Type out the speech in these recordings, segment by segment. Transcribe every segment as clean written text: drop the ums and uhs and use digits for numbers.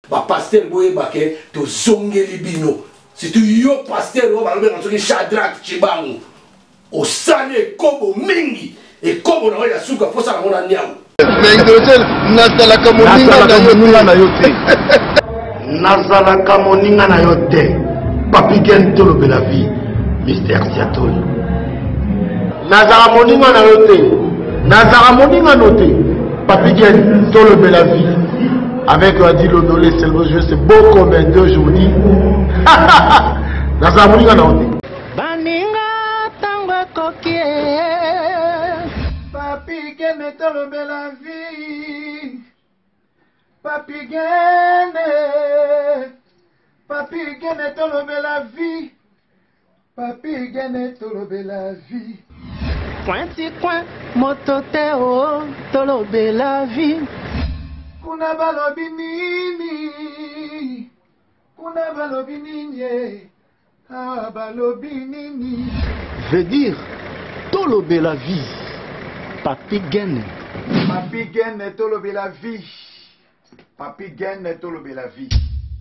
ba pasteur boye baké to zongeli bino surtout yo pasteur o balobe na soki Shadrach Chibangu o sane kobo mingi e kobo na ya suka fosa na mona nyao mais hydrogène nazalaka moninga na yo te nazalaka moninga na yo te papi ken tolobela vie Mr. Siatol nazala moninga na yo te nazala moninga no te papi ken tolobela vie avec Adi Lodolé seulement je sais beau comme d'aujourd'hui nazala moninga na yo te baninga tango kokie papi ken tolobela vie papi gene tolobela vie papi gene tolobela vie pointi coin motote o tolobela vie kuna balobi nini ah balobi nini veut dire tolobela vie papi gene tolobela vie papi gene tolobela vie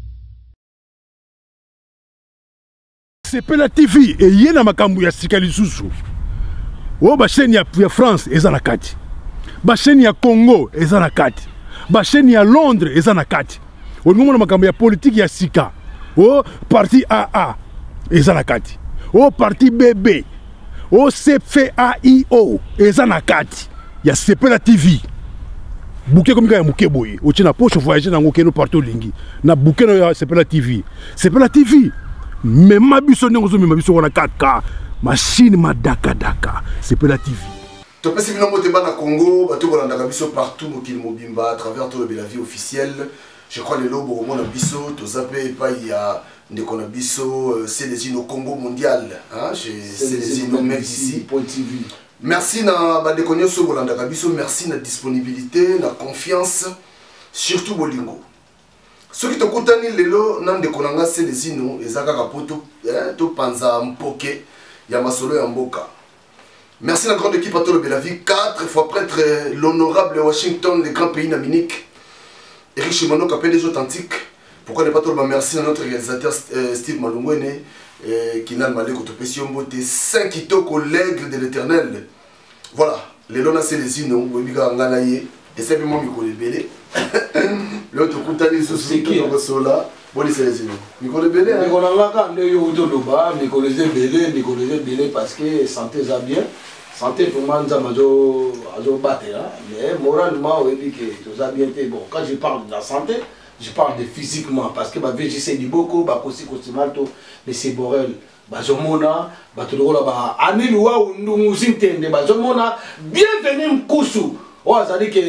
Sepela TV et yena makambu ya sika lisusu. O ba chaîne ya France eza na kati. Ba chaîne ya Congo eza na kati. Ba chaîne ya Londres eza na kati. O ngomona makambu ya politique ya sika. O parti AA eza na kati. O parti BB. O CFAIO eza na kati. Ya Sepela TV. Bouquet comme ya muke boye. O tina poche voyager na ngokeno partout lingi. Na bouquet na Sepela TV. Sepela TV. Mais ma biso n'engozo mais ma biso wana 4K machine madaka daka Sepela TV. To pesi bino mote bana Congo bato bolanda biso partout mokili mobimba à travers tout la vie officielle. Je crois les lobos au monde biso to zape pas il y a ndeko na biso c'est les au Congo mondial hein c'est les même ici .tv. Merci na ba dekonyo so bolanda biso merci na disponibilité na confiance surtout bolingo. Ce qui te coûte lelo nande konanga selezino ezaka kapoto to panza mpoke ya masolo ya mboka. Merci la grande équipe à Tolo Belavie, 4 fois prêtre l'honorable Washington, les grands pays naminiques. Eric Chimano Capé des authentiques. Pourquoi ne pas Tolo merci à notre réalisateur Steve Malungwene qui n'a malé que Topession Beauté 5 kitoko l'aigle de l'éternel. Voilà, les lona selezino webiga nganaye et c'est bien mon micro belé. L'autre coutani souci qui est sola. Bon c'est les Nicolas Belé. Nicolas Laka ne yo utoloba, Nicolas Belé parce que santé ça bien. Santé pour moi ça majo battre mais moralement on dit que tout ça bien bon quand je parle de la santé, je parle de physiquement parce que ba VGC du beaucoup ba kosi malto mais c'est borel ba jomona ba tolola ba aniluwa undungu zintende ba jomona bienvenue mkusu. Oh, ça dit que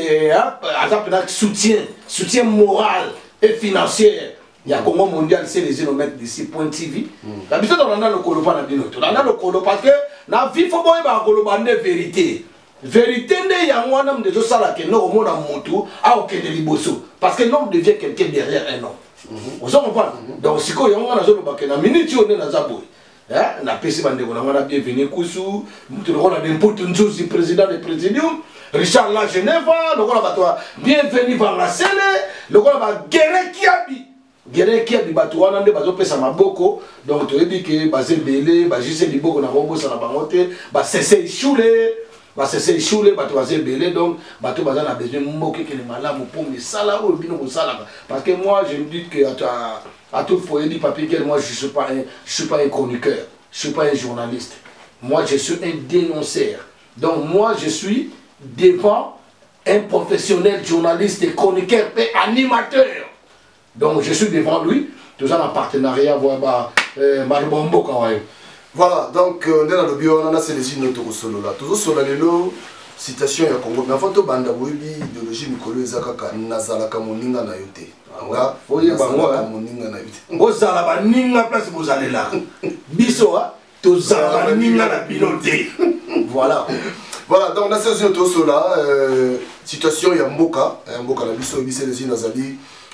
soutien moral et financier. Il y a Congo mondial, c'est les génomètres d'ici .tv. La mission dans le colo pas na binoto. Dans le colo parce que la vie faut boire ba colo bande vérité. Vérité ne ya ngwana mdezo sala ke no mona mutu a okende liboso parce que l'homme devient quelqu'un derrière un homme. Vous comprenez? Donc siko ya ngwana zo ba ke na minute on na zaboy. Na pesi bande ko na ngwana bienvenue kusu, mutu ko na n'importe nzuzi président de présidium. Richard La Genève, le gars va bienvenue vers la scène, le gars va guérir Kiabi, Batouana, de Bazo Pesa Maboko, donc tu dis que Bazé Belé, Bazé Liboko, na Robo Salabangote, Bassé Choulé, Batouazé Belé, donc Batou Bazan a besoin de moquer que les malades pour me salar ou bien au salar. Parce que moi, je me dis que à tout foyer du papier, moi je ne suis pas un chroniqueur, je ne suis pas un journaliste. Moi je suis un dénonceur. Donc moi je suis devant un professionnel journaliste et chroniqueur et animateur. Donc je suis devant lui, tout ça en partenariat avec Marubombo Kawaii. Voilà, donc dans le bio on a c'est les îles solo là. Toujours sur la citation ya Congo. Mais avant tout banda webi idéologie mikolo ezakaka nazalaka moninga na yote. Anga oye bango moninga na yote. Bozala baninga place bozalela. Biso to zala baninga na bilote. Voilà. Voilà, donc dans ces autres là, situation il y a Mboka la biso bise les nazali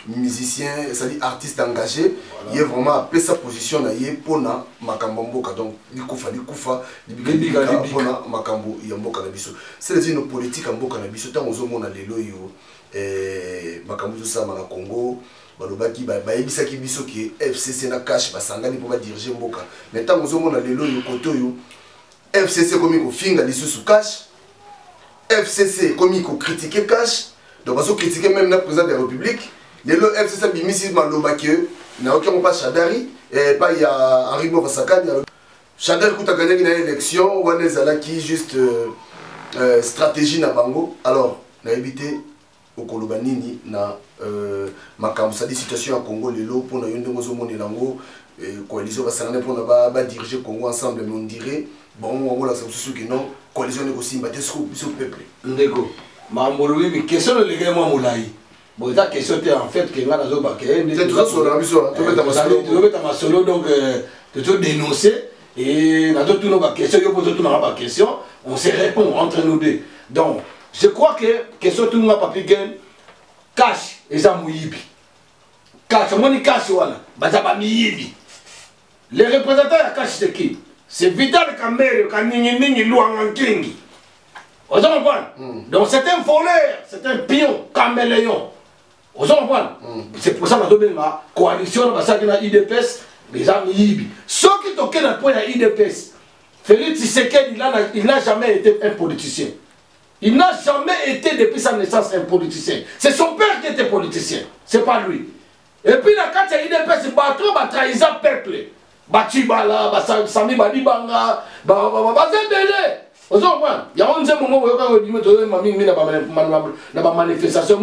musicien, c'est-à-dire artiste engagé, il est vraiment appelé sa position pour na makambo mboka. Donc, il koufa, pour na makambo mboka na biso. C'est une politique mboka na biso. Tant aux hommes on a lelo yo, makambo tout ça na Congo. Balobaki bayebisaki biso ki FCC na cash basangani pour diriger mboka. Mais tant aux hommes on a lelo yo koto yo, FCC comme ko finga lisusu cash. FCC comme ko critiquer cash. Donc on critiquer même le président de la République. Les FCC bimisi malobaki na aucun pas Chadari et pas il y a Henri Bovasakani. Chadari kuta gagné une élection, on est là qui juste stratégie na bango. Alors, na évité au Kolobanini na makambo ça des situations à Congo lelo pour na yonde ngozo monelango coalition basangane pour na ba diriger Congo ensemble mais on dirait bon on là c'est sûr que non coalition négocie battre sur peuple. Ndeko. Mambo oui question le gars moi moulai. Bon, la question était en fait que nous avons toujours sur la mission, tu veux solo donc tu veux dénoncer et nous avons toutes nos questions, questions, on se répond entre nous deux. Donc, je crois que question tout le monde a pas pu gagner cash et ça mouyibi. Cash, on dit cash voilà, bazaba miyibi. Les représentants de cash c'est qui? C'est Vital Kamerhe, Kaningi Luangankingi. Vous comprenez? Donc c'est un voleur, c'est un pion, caméléon. Vous comprenez? C'est pour ça que nous avons la coalition de la IDPS, les amis. Ceux qui toquent dans le point de la IDPS, Félix Tshisekedi, il n'a jamais été un politicien. Il n'a jamais été depuis sa naissance un politicien. C'est son père qui était politicien, ce n'est pas lui. Et puis la carte de l'IDPS, c'est pas trahison peuple. Batibala, Sami Badibanga, Bazembele. Vous comprenez? Il y a un moment où il y a une manifestation.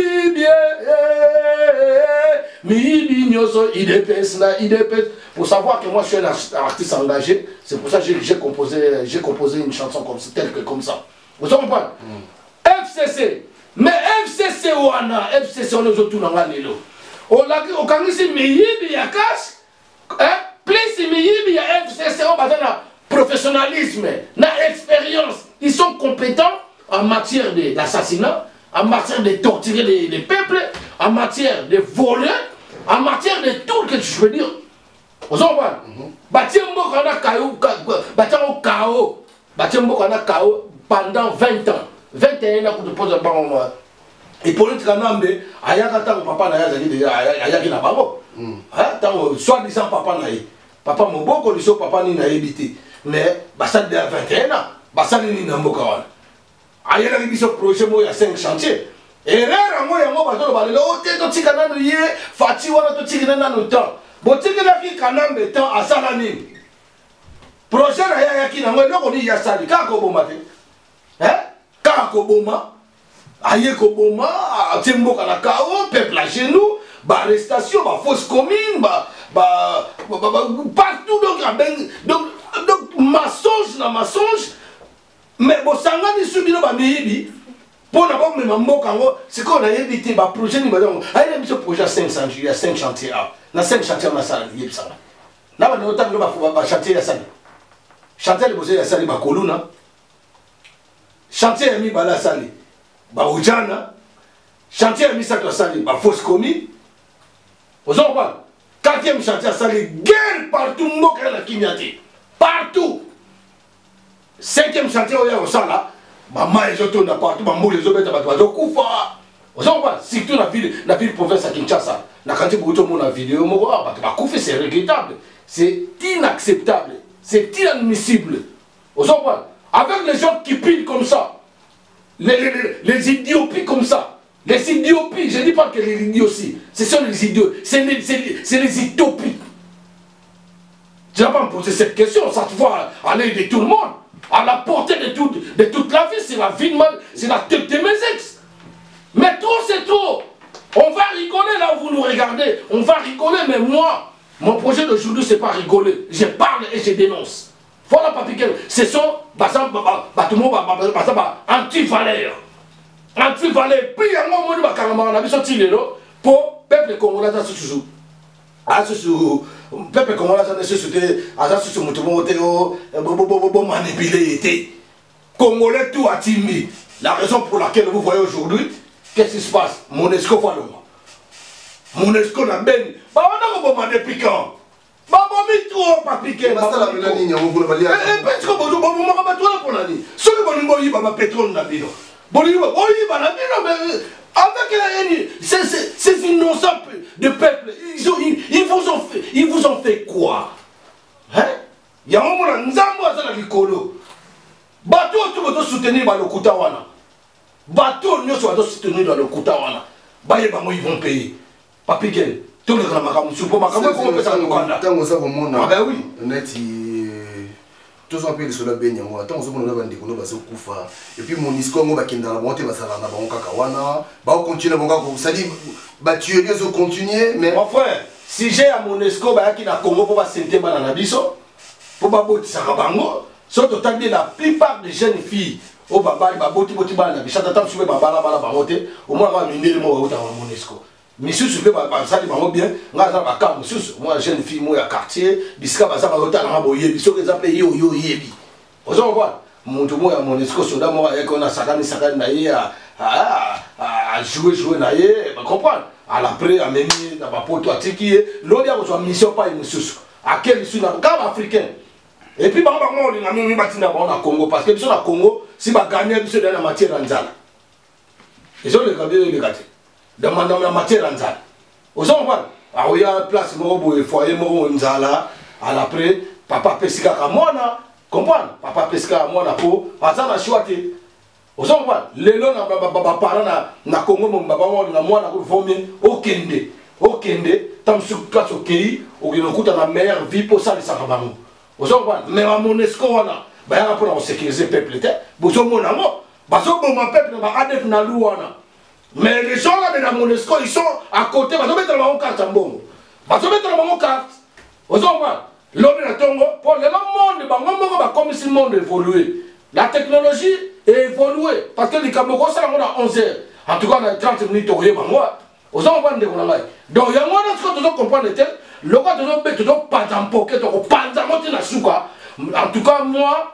Pour savoir que moi je suis un artiste engagé, c'est pour ça que j'ai composé une chanson comme ça. Vous comprenez? FCC. Mais FCC on est autour dans la Lilo. On a dit il y a cash. Plus il y a FCC, on va dire professionnalisme, expérience, ils sont compétents en matière d'assassinat, en matière de torturer les peuples, en matière de voler, en matière de tout ce que je veux dire. Vous comprenez? Batiembo on a KO pendant 20 ans. 21 ans pour te poser un et pour le Kanambe, Ayakata, papa n'a pas soi-disant papa n'a papa Moboko, le papa n'a évité. Mais ça de 21 ans, ça n'est pas un il y a un projet, il y a 5 chantiers. Et là, il y a un projet, il y a arrestation, fausse commune, partout donc mensonge, mais bon sangani subino ba miyibi pour n'avoir même mbokango c'est qu'on a évité ba projet ni ba donc il y a un projet à 500 il y a 5 chantiers na 5 chantiers na sala yeb sala na ba notam no ba chantier ya sala chantier le bosé ya sala ba koluna chantier ya mi bala sala ba ujana chantier ya mi sa to sala ba fausse commune vous en parlez 4e chantier sala guerre partout mboka la kinyati partout. 5e chantier au Sala, maman et je tourne partout, maman les autres bateaux Koufa. Vous en parlez, surtout la ville province à Kinshasa. La quantité de monde la vidéo, c'est regrettable, c'est inacceptable, c'est inadmissible. Vous en parlez, avec les gens qui pillent comme ça, les idioties comme ça, les idioties, je ne dis pas que les idioties, ce sont les idiots, c'est les utopies. Je n'ai pas me poser cette question, ça te voit aller de tout le monde, à la portée de toute la vie, c'est la vie de c'est la tête de mes ex. Mais trop c'est trop. On va rigoler là où vous nous regardez, on va rigoler, mais moi, mon projet d'aujourd'hui c'est pas rigoler, je parle et je dénonce. Voilà papi, ce sont, tout le monde anti-valeurs. Anti-valeurs, puis il y a un moment où on a vu sortir les lots pour le peuple congolais dans ce toujours. Peuple congolais a ce manipulé. Congolais tout a timé. La raison pour laquelle vous voyez aujourd'hui, qu'est-ce qui se passe? Monesco Faloma. Monesco na beni bawana koboma depuis quand babomi trop Papi Ken basala mina nini yango kuna balia parce que bomaka bato wana mpona nini soki bolingi oyiba bapétrole na bino bolingi oyiba na bino mais avec ces innocents de peuple ils vous ont fait quoi hein yango mona nzambo aza na likolo bato oyo to soutenir balokuta wana bato nyonso bato soutenir balokuta wana baye bango ils vont payer Papi Ken tout le grand makambo supo makambo ko pesa lokanda tango sa komona ah ben oui neti tous on peut sur la benya moi tango so mona bandi ko no baso kufa et puis Monisco ngo bakenda la monter basala na bango kaka wana ba continuer bonga ko ça dit ba tuer les autres continuer mais mon frère si j'ai à Monesco ba ki na Congo pour ba sente bana na biso pour ba botisa bango surtout tant que la plupart des jeunes filles au baba ba boti bana na biso tata sube baba bala ba moté au moins ba minere mo ba Monesco Monsieur Soupé, ça dit bien, moi, jeune fille, moi, à quartier, bisca, ça va autant à boyer, bisco, les appelés yo yebi. Vous en voyez, mon tout moi, mon esco, sur moi, qu'on a sakani naïe à jouer naïe, comprendre. À l'après, à mener, dans ma pote, à tiki, l'autre, il y a une mission pas une mission. À quel issue, dans le cadre africain. Et puis, on a mis une bâtiment au Congo, parce que le Congo, si on gagne, c'est dans la matière d'Anzala. Ils ont les gâtés. Dans la matière d'Anzala. Vous en voyez, il y a une place, il foyer, Nzala, à l'après, papa Pesika à moi, comprendre, papa Pesika à moi, pour, à ça, on a choisi. Vous en voyez, les lois, parents, na Congo, mon papa, na moi, na vomi, au Kende, tant sur place au pays, où il y a la meilleure vie pour ça, les Sarabango. Vous en voyez, mais à mon escroc, il y a pour sécuriser le peuple, vous en voyez, parce que mon peuple, il y a des gens. Mais les gens là de la Monesco, ils sont à côté, ils vont mettre la carte en bon. Ils vont mettre la carte. Vous voyez, l'homme est Tongo, pour le monde, comme si le monde évolue. La technologie est évoluée. Parce que les Camerounais, ça a 11 heures. En tout cas, on a 30 minutes au Réma. Vous voyez, donc, il y a un moment où tu comprends le tel, le gars de l'autre, pas d'empoquer, pas d'empoquer la souka. En tout cas, moi,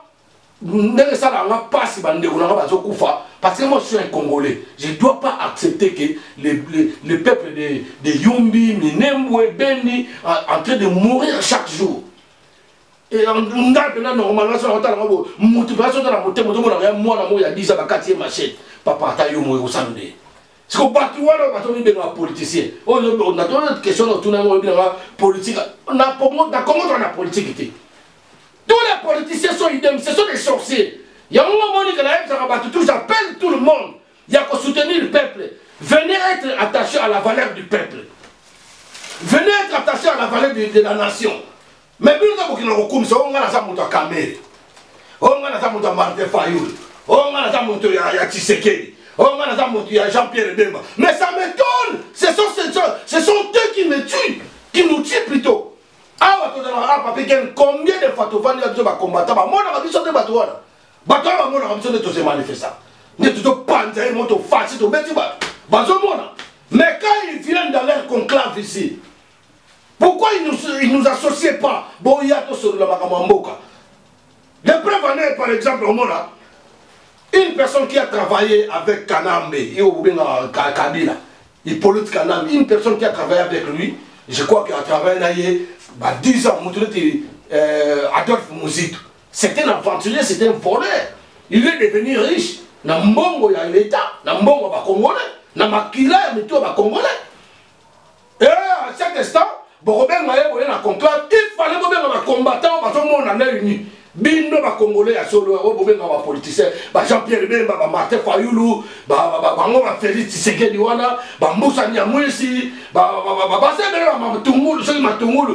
parce que moi je suis un Congolais, je ne dois pas accepter que les peuples de Yumbi, Minembwe, Beni, en train de mourir chaque jour. Et on a normalement sur la motivation de la montée, moi il y a 10 ans, il y a machette, papa, tu as eu mon samedi. C'est qu'on bat tout le monde, on a politicien. On a une question autour de la politique. On a comment on a politique. Tous les politiciens sont idem, ce sont des sorciers. Il y a un moment où j'appelle tout le monde. Il y a qu'à soutenir le peuple. Venez être attaché à la valeur du peuple. Venez être attaché à la valeur de la nation. Mais bien que vous avez comme ça, on a ça monté à Kamere. On a ça monté à Martin Fayoul. On a ça monté à Tshisekedi. On a ça monté à Jean-Pierre Bemba. Mais ça m'étonne. Ce sont eux qui me tuent. Qui nous tuent plutôt. Ah, Papi Ken, combien de fois tu vas dire combattre? Moi, on a besoin de battre. Battre, on a besoin de tous ces manifestants. De tout le panzer, de tout le fasciste, de tout le monde. Mais quand ils viennent dans leur conclave ici, pourquoi ils ne nous associent pas? Bon, il y a tout sur le Makamamboka. Les preuves en est, par exemple, au Mona, une personne qui a travaillé avec Kanambe, Kabila, Hippolyte Kanambe, une personne qui a travaillé avec lui, je crois qu'il a travaillé 10 ans, Adolphe Mouzito. C'était un aventurier, c'était un voleur. Il est devenu riche. Dans Mbongo, il y a l'État. Dans Mbongo, il y a Congolais. Dans Makila, il y a Congolais. Et à cet instant, il fallait que combattant, parce que on est unis. Bindo ba Congolais à solo, ba politicien, ba Jean-Pierre Bemba, ba Martin Fayoulou, ba Félix Tshisekedi wana, ba Moussa Nyamwesi, ba Matungulu, ceux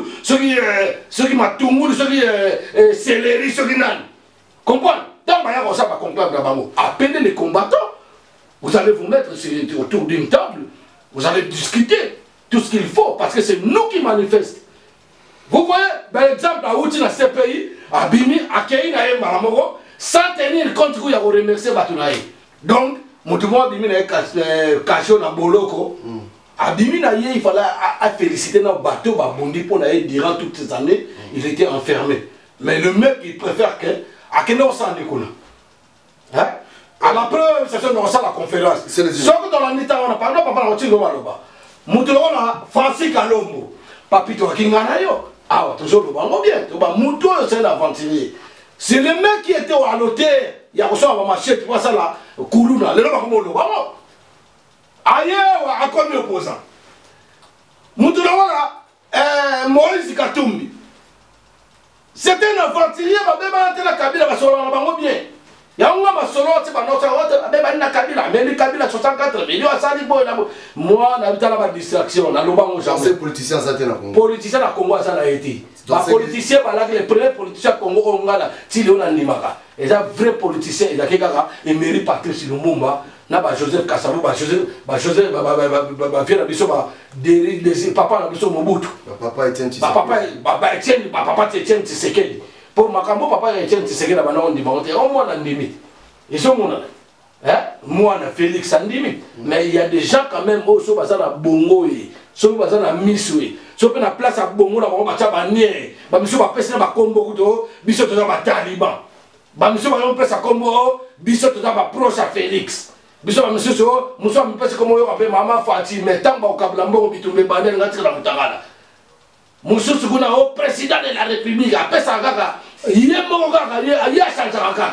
qui Matungulu, ceux qui Céleri, ceux qui nan. Comprends? Tant ba ya ça ba conclave la bango. Appelez les combattants. Vous allez vous mettre autour d'une table, vous allez discuter tout ce qu'il faut parce que c'est nous qui manifestons. Vous voyez, par exemple, à Outi, dans ces pays, à Bimi, à Kéi, à Maramoro, sans tenir compte qu'il y a remercié Batunaï. Donc, mon tout le monde a caché dans Boloko. À Bimi, il fallait féliciter notre bateau, Bondi, pour durant toutes ces années, il était enfermé. Mais le mec, il préfère que, à Keno s'en découle. À la première session, on a la conférence. Ce que dans l'année, on a parlé, on a parlé de Moutouana, Francis Kalombo, Papito Kingana yo. Ah, toujours le bon bien. Moutou, c'est un aventurier. C'est le mec qui était à l'hôtel. Il y a reçu un marché, tu vois ça là, Koulouna, le nom de ailleurs, à quoi me opposant. Moutouana, Moïse Katumbi. C'est un aventurier, mais la Kabila va se rendre bien. Il y a un homme qui a Kabila, mais le Kabila 64 millions, ça dit bon. Moi, on a la distraction, on a le politicien, ça politicien à Congo, ça a été. Les politiciens, les premiers politiciens Congo, on a Nimaka. Et ça, vrai politicien, il y a quelqu'un qui mérite Patrice Lumumba, Joseph Kassabou, Joseph, papa Mobutu. Papa Etienne Tshisekedi. Pour Makambo, papa Etienne Tshisekedi, on dit, on moins en limite. Ils sont mon moi, Félix en limite. Mais il y a des gens quand même, au Sobazana Bongo, Sobazana Missoui. So pe na place à bongo na ba cha ba nie ba miso ba pesa ba kombo kuto biso to ba taliban ba miso ba pesa kombo biso to ba proche à Félix biso ba miso so muso ba pesa kombo yo ba mama Fati metamba okabla mbongo bitumbe bandel ngati la mutagala muso sukuna o président de la République a pesa kaka yembo kaka ya chanja kaka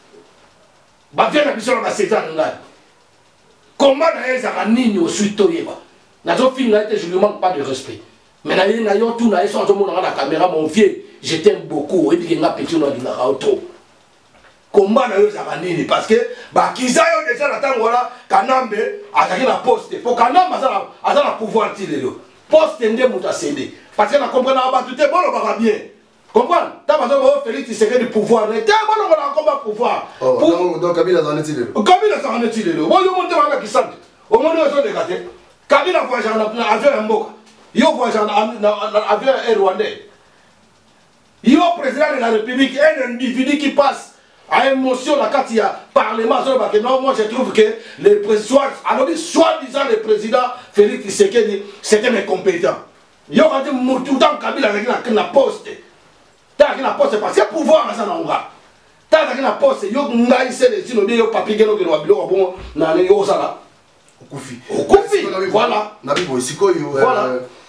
ba vient na biso ba setan ngala comment na eza nini au suite to yeba na zo finga je lui manque pas de respect. Mais là, il y a tout la caméra, mon vieux, je t'aime beaucoup. Et puis, il y a un petit nom de auto. Comment on parce que, qu'ils aient déjà la temps, voilà, Kanambe a la poste. Pour Kanambe, a la pouvoir tirer. Poste, il y a cédé. Parce que, on comprend, tout est bon, on va bien. Comprends? T'as pas besoin de Félix, il serait du pouvoir. T'es bon, on va encore pouvoir. Donc, Kabila s'en est-il? Kabila s'en est-il? Moi, je monte à la qui sente. Au moins, ils ont dégaté. Kabila voyage en avion en Mboka. Yo voyage en avion rwandais. Yo président de la République, un individu qui passe à émotion la carte, il y a parlement. Non, moi je trouve que le président, alors soi-disant le président Félix Tshisekedi, c'était incompétent. Yo quand il tout dans Kabila avec la poste. T'as la poste parce qu'il y a pouvoir à ça dans le t'as la poste, yo ngai c'est les signes yo papier que nous avons bon na yo ça là. Okufi. Voilà. Nabibo sikoyo. Voilà.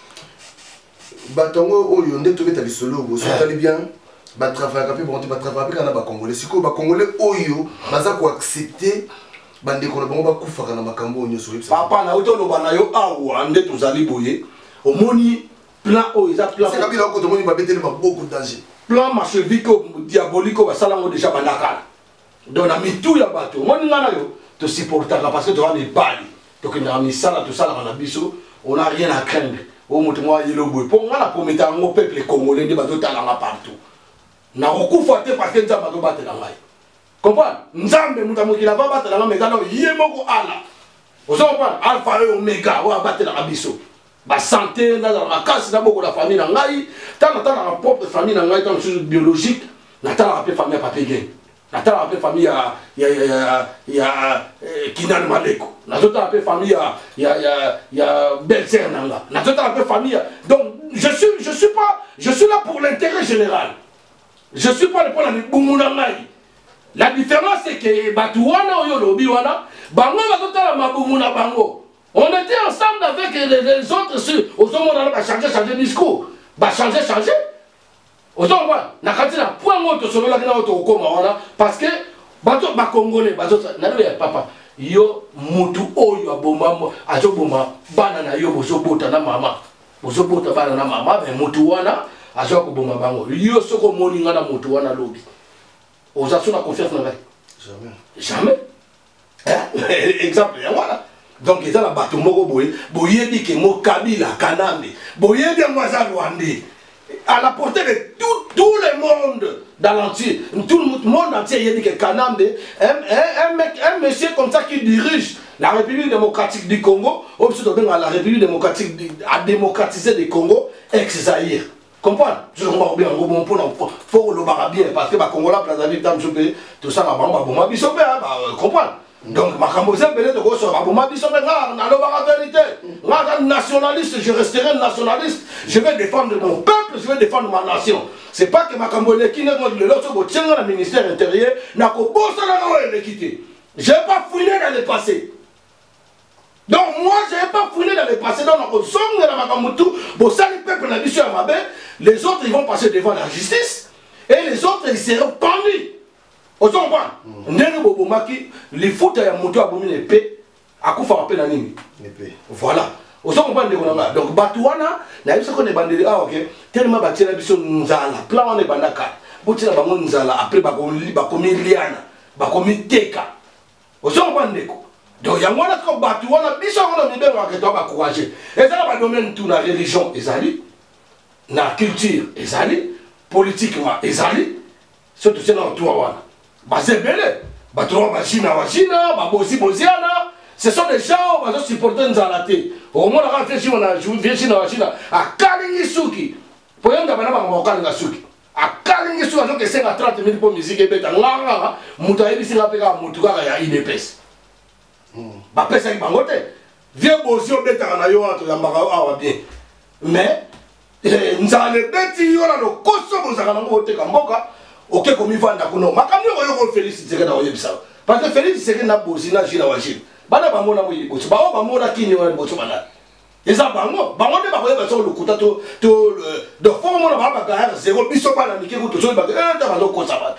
Batongo oyo nde tobeta lisolo bo sotali bien ba travailler kapé bon ba travailler kana ba congolais siko ba congolais oyo baza ko accepter bande ko bango ba kufa kana makambo onyo so papa na oto lo bana yo awa nde tozali boye omoni plan o eza plan c'est kabila ko tomoni ba beteli ba beaucoup de danger plan machiavélique diabolique ba salango déjà banaka donc na mitu ya bato omoni ngana yo te supporter parce que tu vas les bali donc na misala tout ça na biso on a rien à craindre. Au moins, il y a le bout. Pour moi, pour mettre un peuple congolais, il y a des talents partout. Na okufuate parce que nzamba to batela ngai. Comprendre? Nzambe mutamu ki la va batela ngai mekano yemoko ala. Ozo comprendre? Alpha et Omega wa batela biso. Ba santé na la casse na boko la famille na ngai, tant la propre famille na ngai tant chose biologique, na tant la famille papier gain. Na tant la famille ya Kinan Maleko. Na tant la famille ya Belzer nanga. Na tant la famille. Donc je suis là pour l'intérêt général. Je suis pas le point de Bumunaï. La différence c'est que Batouana ou Yolobiwana, Bango va tout à la Mabumuna Bango. On était ensemble avec les autres aux hommes on a changé de discours. Bah changer. Aux hommes, nakati na point moto sur la auto koma parce que bato ba congolais bato na papa yo mutu oyo abomamo azoboma bana na yo bozobota na mama. Bozobota bana na mama mais mutu wana azo ko bomba bango yo soko moni ngana mutu wana lobi oza sona confiance na jamais exemple ya voilà donc ils ont la bateau moko boye boyebi ke mo Kabila Kanambe boyebi mwaza Rwandais à la portée de tout le monde dans l'entier tout le monde entier il dit que Kanambe un monsieur comme ça qui dirige la République démocratique du Congo au la République démocratique à démocratiser le Congo ex-Zaïre. Comprendre? Je comprends bien, faut le barrer bien parce que les Congolais, tout ça, comprendre? Donc, ma vérité. Nationaliste, je resterai nationaliste. Je vais défendre mon peuple, je vais défendre ma nation. C'est pas que ma Cambodge qui n'est pas le ministère intérieur, n'a pas quitté. Je n'ai pas fouillé dans le passé. Donc moi, je n'ai pas fouillé dans le passé, dans le zone de la Makamutu, pour ça, les peuples n'a dit à les autres, ils vont passer devant la justice, et les autres, ils seront pendus. Vous comprenez? Les foot à monter à bomber l'épée, à coup faire appel à Nini. Voilà. Vous comprenez? Donc, Batouana, n'a eu ce qu'on est bandé, ah ok, tellement bâti la biso Nzala, plan on est bandaka, bouti la bango Nzala, après bakomi Liana, bakomi Teka. Vous comprenez? Donc, il y a un autre bateau, on a dit qu'on a mis encourager. Et ça, on va nommer tout la religion, la culture, politiquement, surtout c'est dans le toit. C'est belé. Ce sont des gens qui sont supportés dans la tête. Au moins, on a fait à Kalingisuki. Pour y avoir un Kalingisuki. À Kalingisuki, on a 30 000 pour musique et bêta. Moutaïbi, c'est la péga, Moutouga, il y a une épaisse. Ba pesa ki bangote vieux bosi obeta na yo ato ya mbaka awa bien mais nzale beti yo na lo koso bozaka na ngote ka mboka oke komi vanda kuno makamyo yo ko féliciter na oyebisa parce que féliciter na bosi na jina wa jina bana bamona mo yiboso ba o bamona kini wa boso bana eza bango de ba koyeba so lokuta to de forme na ba ga zéro biso bana mike ko to so ba ta ba lo ko sabato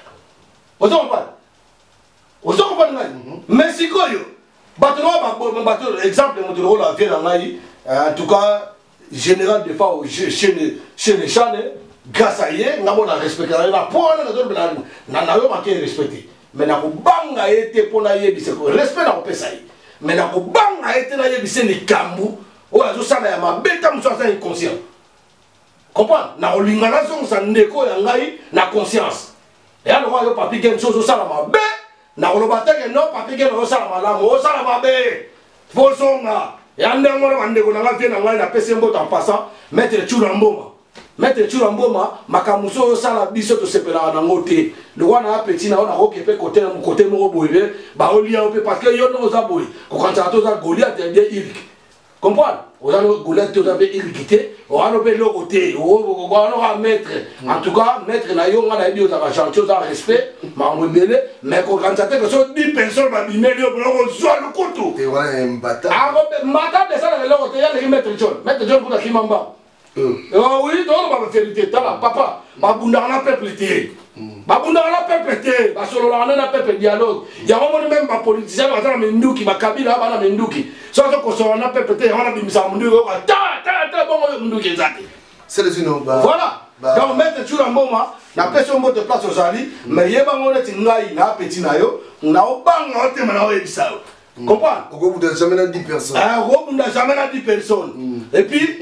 ozo comprenez mais sikoyo exemple, en tout cas, général de fois chez les chans, grâce à eux, nous avons respecté. Nous avons respecté. Mais nous avons été pour nous respect dans le pays. Mais nous avons été dans les cambous. Nous avons été inconscient. Comprends? Nous avons été conscience. Et alors, nous avons été inconscient. Na olobata ke no papi ke no sala malamu o sala mabe fosonga ya ndango na ndeko na ngafie na ngai na pese mboto en passant mettre churamboma makamuso sala biso to sepela na ngote le wana petit na ona okepe côté mo boyebe ba olia ope parce que yo no za boy ko kanta to za Goliath bien il comprendre o za Goliath to za bien il quitté o ano be lo côté o ano mettre en tout cas mettre na yo ngana bio za chantier za respect ma mbele mais ko kanta te que so 10 personnes ba bimeli o ko zo le kutu et voilà mbata mbata de ça le côté ya le mettre John pour la kimamba oui donc ba vérité tala papa ba bunda na peuple té babunda na peuple té ba solo na peuple dialogue ya mo même ba politicien ba za menduki ba kabila ba na menduki so ko so na peuple té on a bimisa mundu ko ta bon munduki ezate c'est les uno voilà donc mettre tout en moment na personne mot de place aux ali mais yeba ngone tingai na petit na yo na obanga ote na oyebisa comprends? Au bout de jamais 10 personnes. Au bout de jamais 10 personnes. Et puis,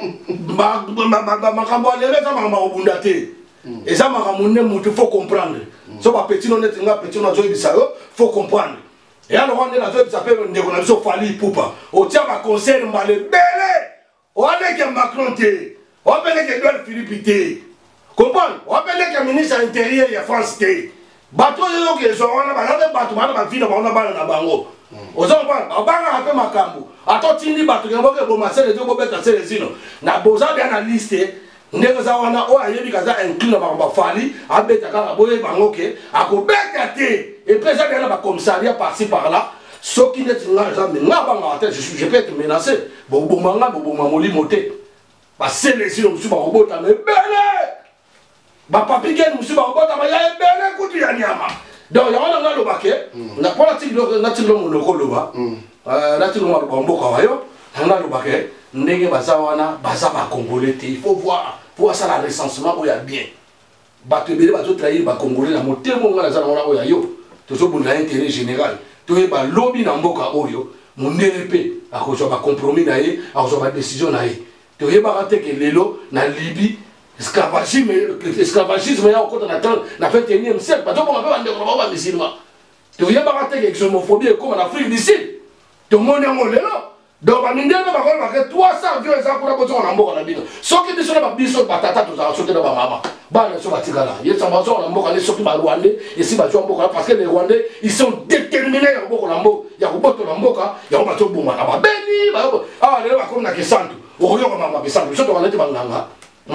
et ça il faut comprendre. So ba petit non est nga petit non zoibisa yo, faut comprendre. Et alors on est là zoibisa pe ndeko na biso fali poupa. O tia ba conseil mbale belé. O ale ke Macron té. O belé ke Edouard Philippe té. Comprendre? O belé ke ministre intérieur ya France té. Bato yo ke so on ba na bato ba vina ba on ba na bango. Aux enfants, on va faire ma cambo. Attends, tu dis, tu vas faire ma sœur, tu vas faire les zino. Na boza bien analysé. Ndeza wana o ayebi kaza inclure ba fali, abeta kala boye bangoke, akobekate. Et puis ça bien ba commissariat par-ci par-là. Ce qui n'est jamais je peux être menacé. Bon manga, bon mamoli moté. Ba c'est les zino musu ba robota mais belé. Ba papi gen musu ba robota ba ya belé kutu ya nyama. Donc, il y a un baquet, on n'a pas la tigre, on a tigre mon loba, la tigre mon bombo, on a le baquet, n'est pas ça, on a bazaba congolais, il faut voir ça la recensement où il y a bien. Batubé, bateau trahir, ba congolais, la montée, mon gars, la où il y a yo, tout ça pour l'intérêt général. Tout est pas lobby dans Mboka Oyo, mon NLP, à cause de compromis, à cause de décision, tout est pas raté que l'élo, na Libye. Esclavagisme est encore dans la 21e siècle. Parce qu'on va faire des musulmans. Tu viens pas rater avec l'homophobie comme en Afrique du Sud. Tout le monde est en là. Donc, on va faire 300 vieux gens pour la position en Ambo. Ceux qui sont là, ils sont batata, tout ça, sauter dans ma maman. Bah, ils sont batigala. Ils sont en Ambo, ils sont en Rwandais. Ici, ils sont en Ambo parce que les Rwandais, ils sont déterminés en Ambo. Il y a un bateau en Ambo, il y a un bateau Bouma. Ah, béni, ah, les gens comme la Kessantou. Au lieu de ma Kessantou, ils sont en Ambo.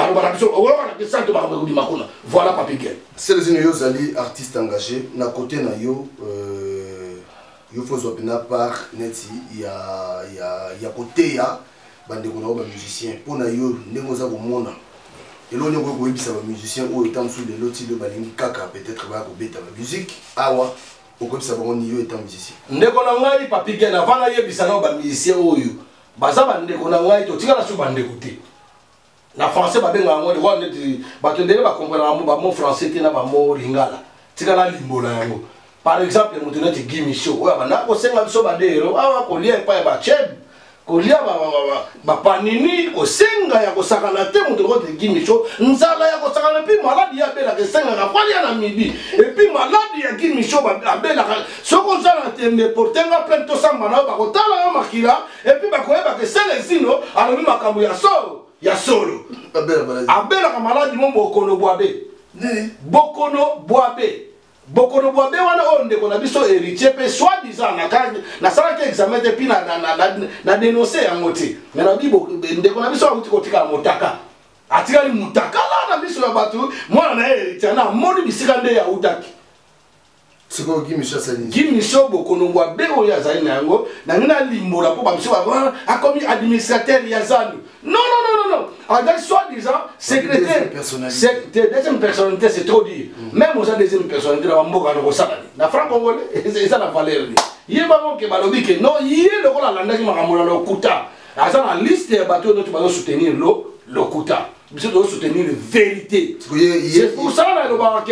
Voilà Papi Gen. C'est les Yozali, artiste engagé. Na côté na yo, il faut soit pena par neti il y a côté ya bande ko na ba musicien pour na yo ndenge za ko mona et l'on est ko ebisa ba musicien o etant sous les lotis de balingi kaka peut-être ba ko beta ba musique awa o ko ebisa ba on yo etant musicien ndeko na ngai Papi Gen avant na yebisa na ba musicien oyo baza ba ndeko na ngai to tika na so ba ndeko te na français ba benga ngo ko ndeti ba to ndele ba comprendre ba mo français te na ba mo lingala tika na limbola yango. Par exemple, le moutonnet est Guy Michaud. Ouais, bah, n'a pas de badero. Ah, qu'on lit pas ba cheb. Qu'on lit ba panini. Qu'on senga ya qu'on sakalate moutonnet est Guy Michaud. Nzala ya qu'on sakalate puis malade ya bela que senga na quoi ya na midi. Et puis malade ya Guy Michaud ba bela. Ce qu'on s'en a me porter un plein de sang mana ba qu'on tala ya makila. Et puis ba qu'on ba que c'est les zino. Alors lui makambu ya solo. Ya solo. Abela ka malade mon bokono boabe. Bokono boabe. Bokono boabe wana onde kona biso héritier pe soi-disant na sala ke examen te pi na dénoncer yango te mais na bibo nde kona biso akuti kotika motaka atika ni mutaka la na biso ya batu mwana na héritier na moni bisika nde ya utaki siko Guy Michaud sani Guy Michaud bokono boabe oyo azali na yango na ngina limbola po ba biso ba akomi administrateur ya zandu non avec soi-disant secrétaire deuxième personnalité c'est trop dire même aux deuxième personnalité la mboka no salali na franc congolais c'est ça la valeur il va donc que balobi que non il est le rôle landaki makamona le kuta asa na liste ya bateau dont tu vas soutenir le kuta tu dois soutenir la vérité c'est pour ça là le barque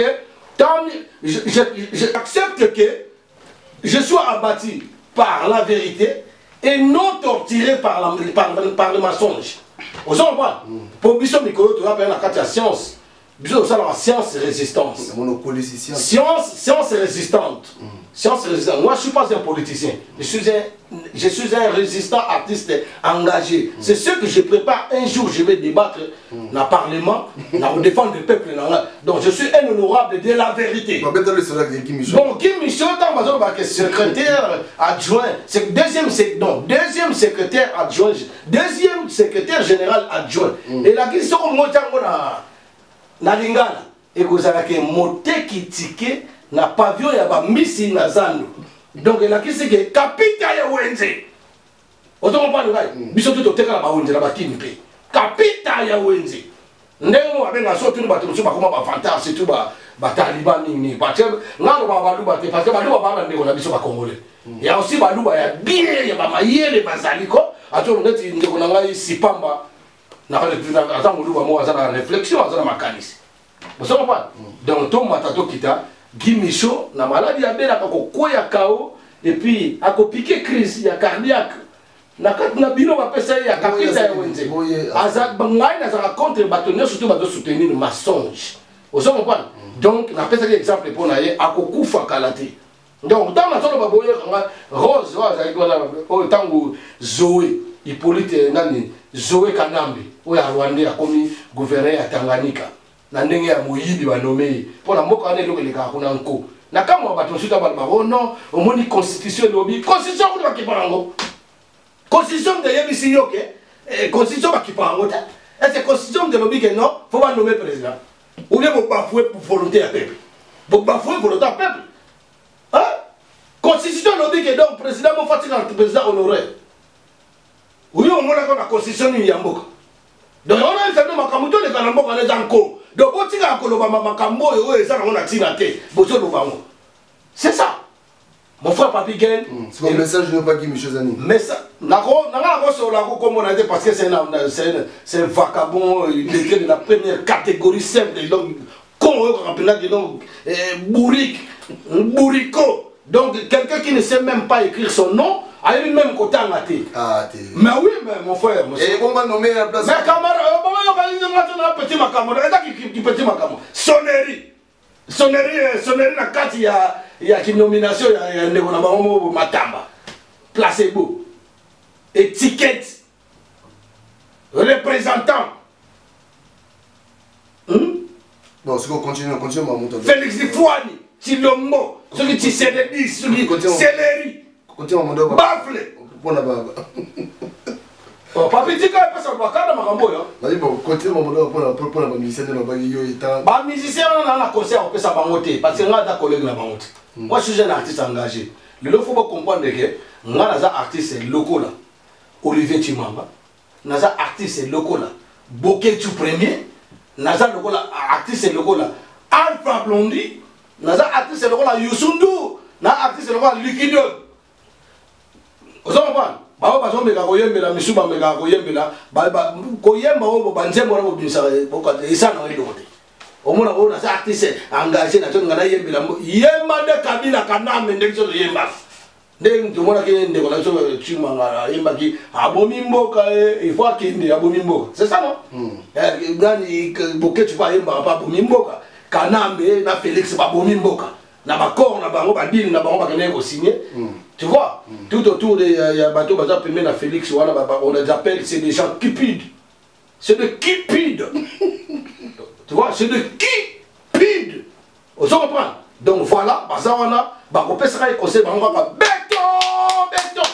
j'accepte que je sois abattu par la vérité et non torturé par le mensonge. Vous avez compris? Pour Bissot Mikolo, tu vas appeler la science. Bissot, ça la science et résistance. Science et résistante. Science et résistante. Moi, je ne suis pas un politicien. Je suis un résistant artiste engagé. C'est ce que je prépare. Un jour, je vais débattre dans le Parlement, pour défendre le peuple. Donc, je suis un honorable de la vérité. Bon, Guy Michaud, secrétaire adjoint, deuxième secrétaire adjoint, deuxième secrétaire général adjoint. Et la question, na lingala et que ça que monter qui ticket na pavillon ya ba misi na zando donc la qui c'est que capita ya wenze autant pas le gars biso tout teka la ba wenze la ba kimpe capita ya wenze ndenge wa benga so tuni bato so ba koma ba fantasme c'est tout ba taliban ni parce que ngalo ba baluba te parce que baluba ba ndeko na biso ba congolais ya aussi baluba ya bien ya ba mayele bazaliko ato ngati ndeko na ngai sipamba na attends on moi ça la réflexion ça ma canisse vous savez pas donc tout matato kita Guy Michaud na maladie ya bela ko koya kao et puis a ko piquer crise ya cardiaque na kat na bino ba pesa ya capita ya wenze azak bangai na za contre bâtonnier surtout ba soutenir le mensonge vous savez pas donc na pesa exemple pour na ye a ko kufa kalate donc dans la zone ba boye rose za ikola o tango Zoé Hippolyte nani Zoé Kanambe oya Rwanda akomi gouverneur ya Tanganyika na ndenge ya moyibi banomé pona mboka ane lokele ka kuna nko na kama bato suta ba non omoni constitution lobi constitution ko ba kipango constitution de yebisi yoke constitution ba kipango ta est constitution de lobi que non faut pas nommer président ou bien faut bafouer pour volonté à peuple faut bafouer volonté à peuple hein constitution lobi que donc président mo fatina président honoré oui on mona ko na constitution ni ya mboka donc on a fait makambo les kanamboka les anko donc on tira koloba makambo et ça on a tina te bozo lobango c'est ça mon frère Papi Gen c'est le message de pas Guy Michaud Zani mais ça nako sur la comme on a dit parce que c'est un vagabond il était de la première catégorie simple donc con on appelle donc bourrico donc quelqu'un qui ne sait même pas écrire son nom a lui-même côté en athée. Mais oui, mais mon frère. Et on va nommer la place. Mais camarade, on petit macamour. Qui petit macamour. Sonnerie. Sonnerie, la carte, il y a une nomination, il y a un négociation, matamba. Placebo. Étiquette. Représentant. Bon, si on continue, on va monter. Félix Ifouani. Chilombo. Celui qui s'est dit, celui qui Céleri. Bafle. Papi tika pesa bakana makambo yo. Bali bon côté mamodo pour la musicien de la yo eta. Musicien on a concert on pesa bangote parce que on a collègue na bangote. Moi je suis un artiste engagé. Il faut comprendre que nous sommes artistes locaux là. Olivier Chimamba, nous sommes artistes locaux là. Boketu Premier, nous sommes artistes locaux là. Alpha Blondie, nous sommes artistes locaux là. Youssou N'Dour, nous sommes artistes locaux là. Lucky Dube. Vous comprenez? Bah parce qu'on me gagne la mission, me gagne la, bah koyemba au banzembo na bobisa bokate isa na ilote. Omona ona sa artiste engagé na tonga na yemba la yemba de Kabila kaname ndekso yemba. Ndeng tumona ke ndeko la so chimanga yemba ki abomi mboka il faut akinde abomi mboka. C'est ça non? Gani boketu ba yemba pa abomi mboka. Kanambe na Félix ba abomi mboka. Na bakor na bango ba deal na bango ba kene ko signer. Tu vois, tout autour des bateaux, par exemple, même à Félix, on les appelle, c'est des gens cupides. C'est des cupides. Tu vois, c'est des cupides. On se comprend. Donc voilà, ça on a, on peut se réconcilier, on va béton,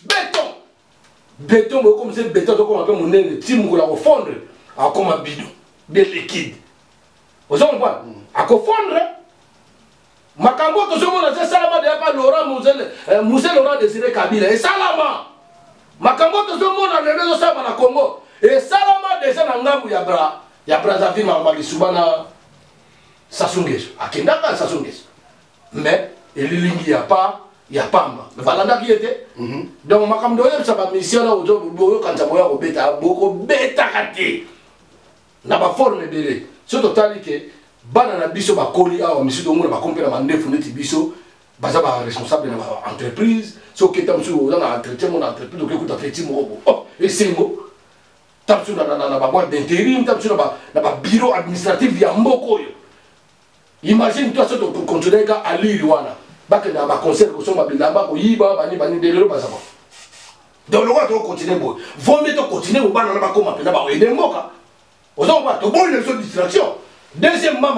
béton, comme c'est béton, comme on appelle mon nez, si on va fondre, comme un bidon, bien liquide. On se comprend. À fondre. Makambo to somo na salama de pas Laurent Moussel Laurent Désiré Kabila et salama makambo to somo na lezo sama na Congo et salama déjà na ngambu ya Brazzaville mali subana Sassou-Nguesso akendaka Sassou-Nguesso mais elilingi ya pamba valanda qui était donc makambo yo ça ba mission na ozo boyo kanza boya ko beta kati na ba forme belé ce total que bana na biso ba koli awa monsieur domona ba compera ba ndefu neti biso baza ba responsable na ba entreprise so ke tamsu na entretien mon entreprise donc écoute entretien mo et c'est mo tamsu na ba boîte d'intérim tamsu na ba bureau administratif ya mboko yo imagine toi ça pour continuer ka ali wana ba ke na ba conseil ko so ba bilamba ko yiba bani de lelo baza ba donc le roi doit continuer bon vaut mieux continuer au bana na ba koma pena ba aider mboka ozo ba to bon les autres distractions. Deuxièmement,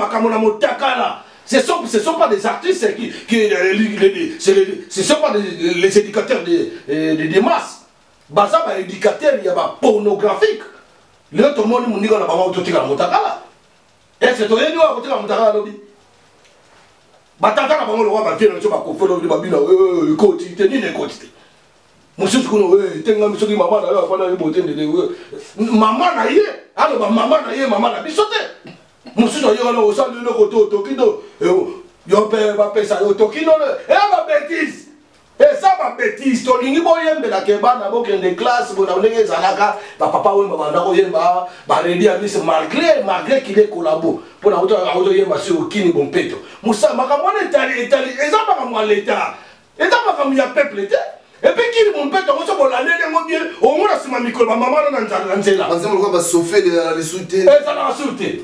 ce ne sont pas des artistes ce ne sont pas les éducateurs des masses. Baza ba éducateur il y a ba pornographique. Le tout le monde nous dit qu'on a pas autotika motakala. Est-ce que tu es doit autotika motakala lobby? Batata na bango le roi ba vient na ba ko folo ba bina côté ni ne côté. Monsieur kuno tenga monsieur maman na ba na bote de maman na ye, alors ba maman na ye maman na bisote. Monsieur Yono au sein de nos Tokino, yo paye ça au Tokino, et ma bêtise. Et ça, ma bêtise, ton ligne boyem de la Keba, n'a aucun des classes, vous n'avez Zalaka, papa ou maman, yemba, barredi à lui, malgré qu'il est collabo, pour la auto yemba sur Kini Bompeto. Moussa, ma camonne est allé, et ça, ma camonne l'État, et ça, ma camonne y a peuple l'État. Et puis Kini Bompeto, on se voit l'année de bien, au moins, c'est ma micro, ma maman dans un zéla. Par exemple, on va sauver les soutiens. Et ça l'a sauté.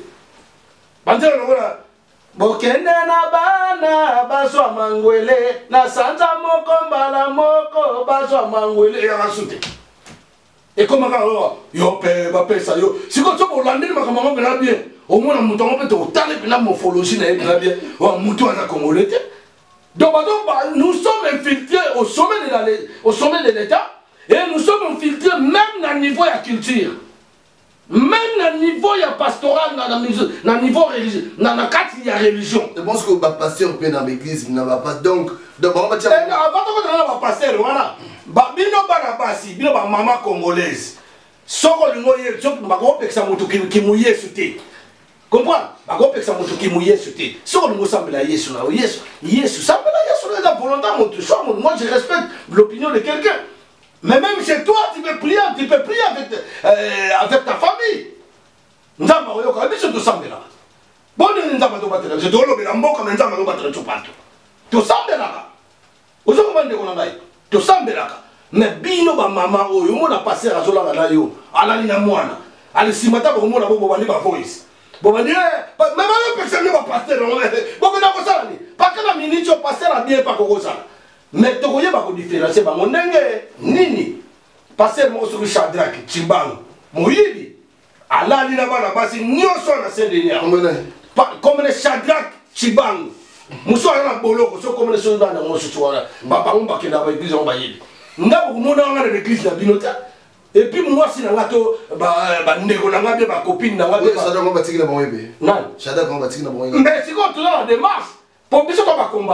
Bokende na bana baswa mangwele na sanza moko mbala moko baswa mangwele ya rasute. Et comment yo pe ba pesa yo si ko to bolande ma kama ngombe bien au moins na mutongo pe to tale pe na morphologie na bien wa mutu ana congolais. Donc nous sommes infiltrés au sommet de l'État et nous sommes infiltrés même dans le niveau de la culture. Même dans le niveau pastoral, dans le niveau religieux, dans le cadre de la religion. Je pense que le pasteur peut dans l'église, il n'a pas. Donc, avant de faire pasteur, voilà. Bino Barabasi, bino maman congolaise. Soko lingoye, soko bago peksa mutu ki mouye souté. Comprends? Bago peksa mutu ki mouye souté. Soko lingo sambela Yesu na Yesu sambela Yesu na volonté mutu. Moi je respecte l'opinion de quelqu'un. Mais même chez toi, tu peux prier avec ta famille. Nzamba oyoka, biso to sambela. Bonne nzamba to batela, je to lobela mboka mais nzamba to batela to partout. To sambela. Ozo komande kona ngai. To sambela. Mais bino ba mama oyo mona passer azola na yo. Alali na mwana. Ali simata ba mona bo bandi ba voice. Bo bandi mais ba yo personne ba passer no. Bo ko na ko sala ni. Pas que la minute au passer a bien pas ko sala. Mais tu connais pas différencier ba monenge nini passer mo sur Shadrach Chimbangu moyibi alali na bana basi nyoso na sendenia comme les Shadrach Chimbangu muso na boloko so comme les soldats na mo sutuana ba ngomba kenda ba église on ba yibi ngabo mona nga na église na binota et puis moi si na ngato ba ndeko na ngabe ba copine na ngabe Shadrach on ba tikina ba yebe nan Shadrach on ba tikina ba yebe mais si quand tu as des masses pour biso ba combattant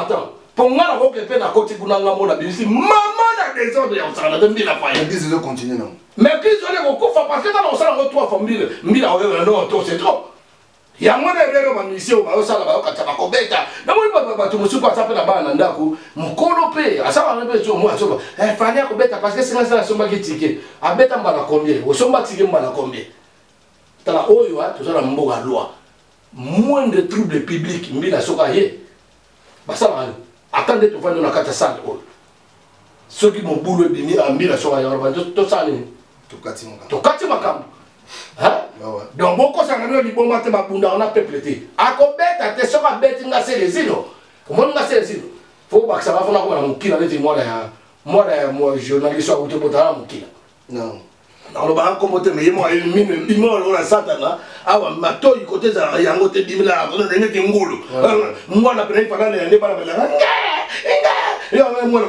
Ponga na oke pe na koti kuna ngamo na bisi maman na désordre ya osala de mbila fa ya L'église doit continuer non. mais qu'ils ont les kofa parce que dans osala ko trois famille mbila oyo non to c'est trop ya mwana rero ba mission ba osala ba okata ba kobeta na mo ba tu musuku asape na bana ndako mukolo pe asaba na pe so mo asoba fanya kobeta parce que c'est ça somba kitike abeta mbala combien osomba tike mbala combien tala oyo to sala mboga loi moindre trouble public mbila soka ye basala attendez tout faire dans la carte salle ceux qui m'ont boulot bimi a mis la soirée to sali to kati makambo hein donc beaucoup ça na li bomba te mabunda on a peuplé akobeta te soka beti nga se les îles comment nga se les îles faut pas que ça va faire comme mukila les moi journaliste ou te botala mukila non dans le banc comme te mais moi il la satana awa mato y côté za yango te bimla on a ngeti ngulu moi na pena para ne para bela yo moi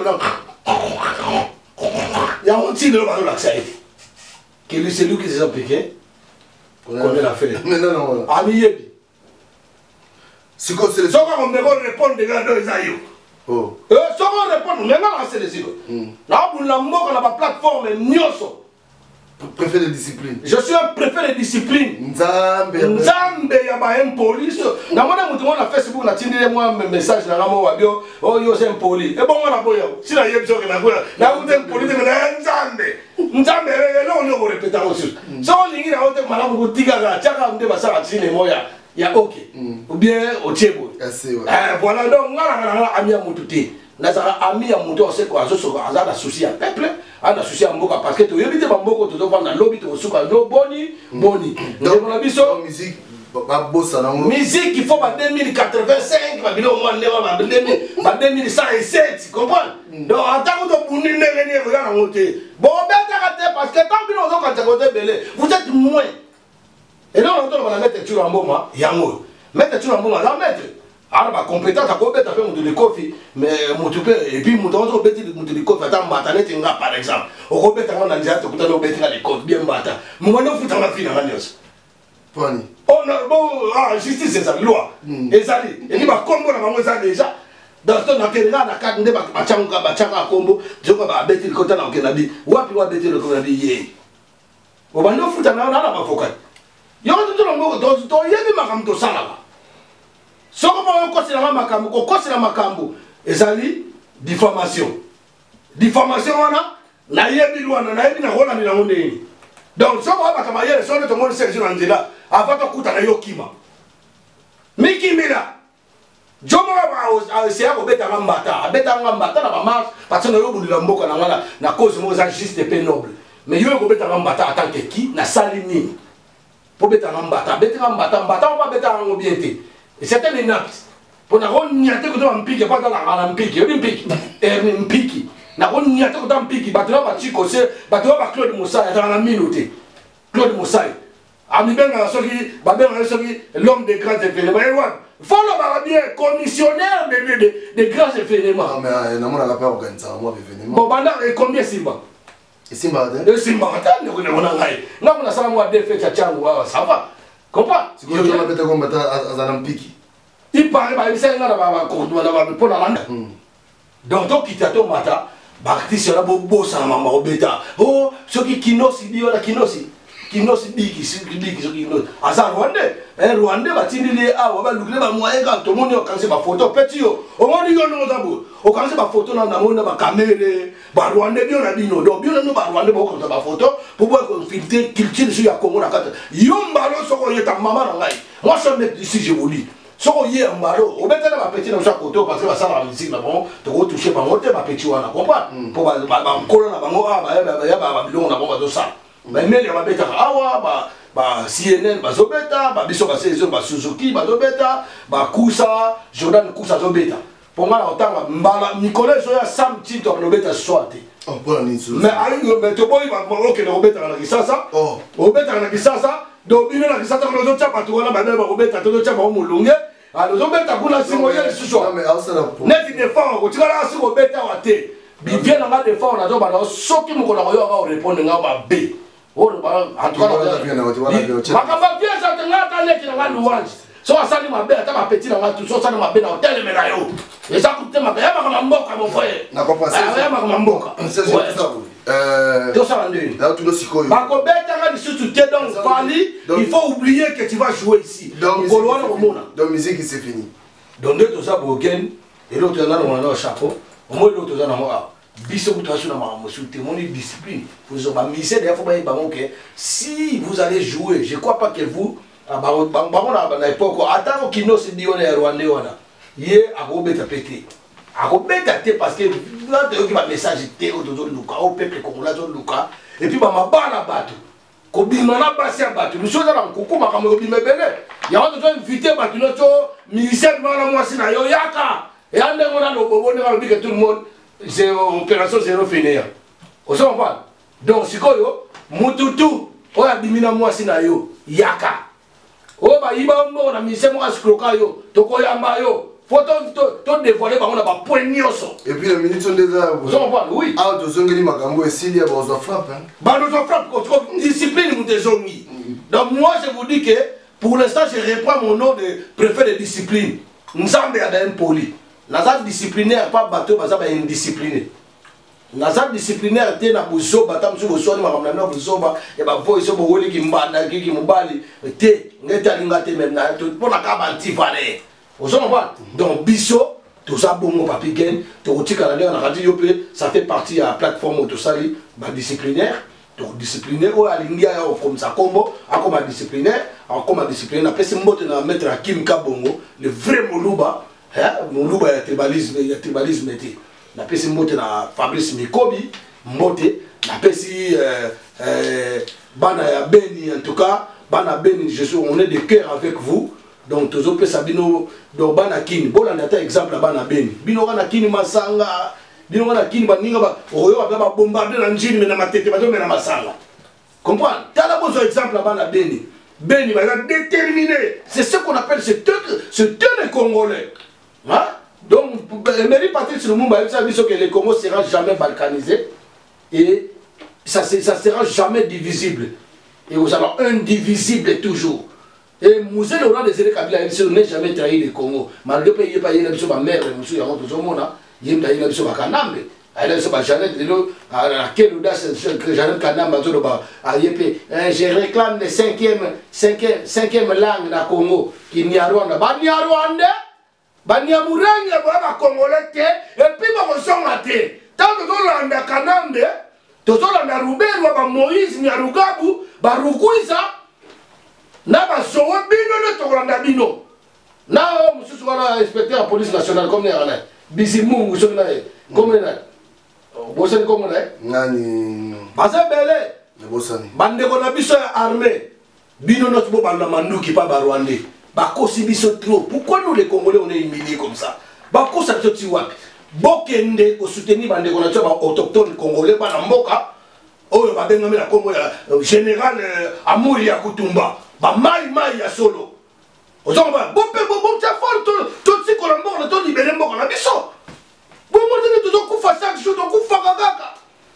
ya on tire le ballon là ça que lui c'est lui qui s'est appliqué connaît la fait mais non ami yebi c'est quoi c'est les soka on me répondre de gars de zayo oh soka répondre mais non c'est les îles na bu la mboka na ba plateforme nyoso préfet de discipline. Je suis un préfet de discipline. Nzambe ya ba police. Na mona mutu mona Facebook na tindile moi message na ngamo wabio oh yo c'est impoli. E bon na boyo. Si na yebso ke na boyo. Na mutu impoli de na nzambe. Nzambe le on le répéter aussi. So lingi na hote mala mu tiga ga chaka mde basala tine moya. Ya OK. Ou bien au Tchebo. Voilà donc ngala amia mutu te. Nazara ami ya mutu ose ko azo azana souci ya peuple. On a souci à Mboka parce que tu as évité Mboko, tu dois prendre la lobby, tu as souci à Boni. Donc, on a vu ça. Musique, il faut en 2085, au moins 2107, tu comprends? Donc, en tant que tu es venu, regarde en monter. Bon, parce que tant que vous êtes moins. Et là, on va mettre tout en moment, Yango. Mettre tout en moment, la mettre. Alors, ma compétence à quoi faire mon de coffee, mais mon toupé, et puis mon temps de bêtise de coffee, attends, batanet, par exemple. Au Robert, on a déjà tout le bêtise à l'école, bien bata. Mon nom fout en la fille, on a bon, ah, justice, c'est ça, loi. Et ça, et il va combo la maman, ça déjà. Dans ce temps, on a carte de Bachanga combo, je crois à bêtise le côté dans le Canada. Ou à puis bêtise le Canada, yé. Au bando fout en la maman, il y a tout le monde, il y a des marams de Salama. Ce qu'on va makambo, ezali diffamation. Diffamation wana na yebi wana na yebi na rola ni na ngondeni. Donc ce qu'on va kamaye so to monde sergio nzela avant to kuta na yokima. Miki mila. Jomo ba c'est à beta ngambata na ba marche parce que yo bundila mboka na ngala na cause mo za juste et noble. Mais yo ko beta ngambata en tant que qui na salini. Po beta ngambata on va beta ngobiente. Et c'était les nappes. Pour n'avoir ni à te que tu pique, pas dans la pique, il pique. N'avoir ni à te que tu pique, battu à Chico, battu à Claude Moussa, dans la minute. Claude Moussa. Ami Ben a sorti, Babel a sorti, l'homme des grands événements. Faut le bien commissionnaire des grands événements. Non, mais non, on n'a pas organisé un mois d'événement. Bon, pendant combien Simba? Simba, attends, on a gagné. Là, on a ça, moi, des fêtes à Tchangou, ça va. Comprends? C'est quoi tu m'appelles comme à Pique? Il paraît que c'est un pour la lande. Donc, tu quittes ton matin, Baptiste, il y a beaucoup de maman au bêta. Oh, ceux qui kinosi, il y a kinosi. Kinosi, biki, qui à ça, Rwandais. Rwandais, va t'indiquer, ah, on va nous lever moyen quand tout le monde a ma photo, petit. Au moins, il y a un autre. Au quand c'est ma photo dans la caméra, bah, Rwandais, bien la bino. Donc, bien nous, bah, Rwandais, beaucoup de ma photo, pour voir qu'on filtre, culture sur la Congo, la carte. Yombalo, ce qu'on y est à maman, moi, je suis un mec d'ici, je vous dis. Ce qu'on y est à Mbalo, au bête de ma petite dans chaque côté, parce que ça va musique, bon, tu vas toucher ma montée, ma petite, on a compris. Pour ma colonne, ma ça. Mais il y a ma bête, CNN, ma zobeta, ma biso, ma Suzuki, ma zobeta, ma Kousa, Jordan Kousa zobeta. Pour moi, en tant que Nicolas, je suis Sam Tito, le bête à soité. Oh, bon, mais tu vois, il va me que le Robert a la ça. Oh, Robert a la ça. Donc, il y a la ça, on a pas tout, on a même Robert, on a pas moulongé. Alors, Robert a voulu se moyer ce soir. Net, il défend, tu vas là sur Robert à thé. Il vient dans la défense, on a dit, ce qui me connaît, on va répondre à B. En tout cas, so asali mabe ata ba petit na ngatu so asali mabe na hotel me na yo eza kuté mabe ya ba mboka mon frère na comprends ça ya ba mboka c'est ça to ça ndeni là tout le sikoyo ba ko beta nga lisusu te donc Fally il faut oublier que tu vas jouer ici donc musique c'est fini donc deux to ça bogen et l'autre là on a chapeau au moins l'autre là na biso kutashu na mamusu témoin discipline vous avez misé des fois ba que si vous allez jouer je crois pas que vous à l'époque attends kino se dit on est rwandais wana ye akobeta pété akobeta té parce que là de ba message té au luka au peuple congolais au luka et puis ba mabana bato ko bima na basi ya bato nous sommes dans kokuma kama ko bima bele ya on doit inviter bato noto ministère na mwasi na yo yaka et ande ngona no bobo ne ka bi que tout le monde c'est opération zéro finir on s'en va donc sikoyo mututu o ya bimina mwasi na yo yaka o ba iba mo na mise mo askroka yo to koyamba yo photo to dévoiler ba on a ba point nyoso et puis la minute sont déjà on s'en va oui ah to zongeli makambo esili ya ba zo frappe hein ba no zo frappe ko discipline mu tezongi donc moi je vous dis que pour l'instant je reprends mon nom de préfet de discipline nzambe ya da impoli naza disciplinaire pas bateau baza ba indiscipliné naza disciplinaire te na bozoba ta mso bosoni makamna na bozoba ya ba voice bo woli ki mbanda ki mobali te ngeta linga te même na to pona ka ba antifale ozoma ba donc biso to sa bongo papi gen to otika na na radio pe ça fait partie à plateforme to sali ba disciplinaire to disciplinaire o alingia ya comme ça combo akoma disciplinaire après c'est mbote na maître Hakim Kabongo le vrai moluba moluba ya tribalisme était na pesi mbote na Fabrice Mikobi mbote na pesi bana ya Beni en tout cas bana Beni on est de cœur avec vous donc tozo pesa bino do bana kini bolanda ta exemple bana Beni bino kana kini masanga bino kana kini baninga ba oyo ba bombarder na njini mais na matete ba na masanga comprendre tala besoin exemple bana Beni Beni va déterminé c'est ce qu'on appelle ce deux Congolais. Hein? Donc, Emery Patrice Lumumba a dit que le Congo ne sera jamais balkanisé et ça ne sera jamais divisible. Et vous allez indivisible toujours. Et Mouzé Laurent des Kabila n'a jamais trahi le Congo. Malgré que il y a ma mère, il y a Kanambe. Elle est Jeannette, quelle audace que Jeannette Kanambe je réclame les cinquième langue dans le Congo. Qui n'y a Rwanda. Banyamurenge ba Congolais et puis ba kosonga te tant que tolanda Kanambe tozolanda Ruberu ba Moïse Nyarugabu ba Rukuiza na ba sowe bino ne tolanda bino na mususu wana inspecteur de police nationale comme ne Bizimungu so na comme na bosani comme na nani bazabele bosani bande ko na biso armée bino no tubo ba manduki pa ba Rwandais. Bakosi biso trop. Pourquoi nous les Congolais on est humiliés comme ça? Bakosa toti wapi. Bokende ko soutenir bande ko na tso ba autochtone congolais ba na mboka. Oyo ba benga na Congo général Amuri ya Kutumba. Ba mai ya solo. Ozomba bo tsa fort to tsi ko mboka na to libérer mboka na biso. Bo mo tene to kufa chaque jour to kufa kaka.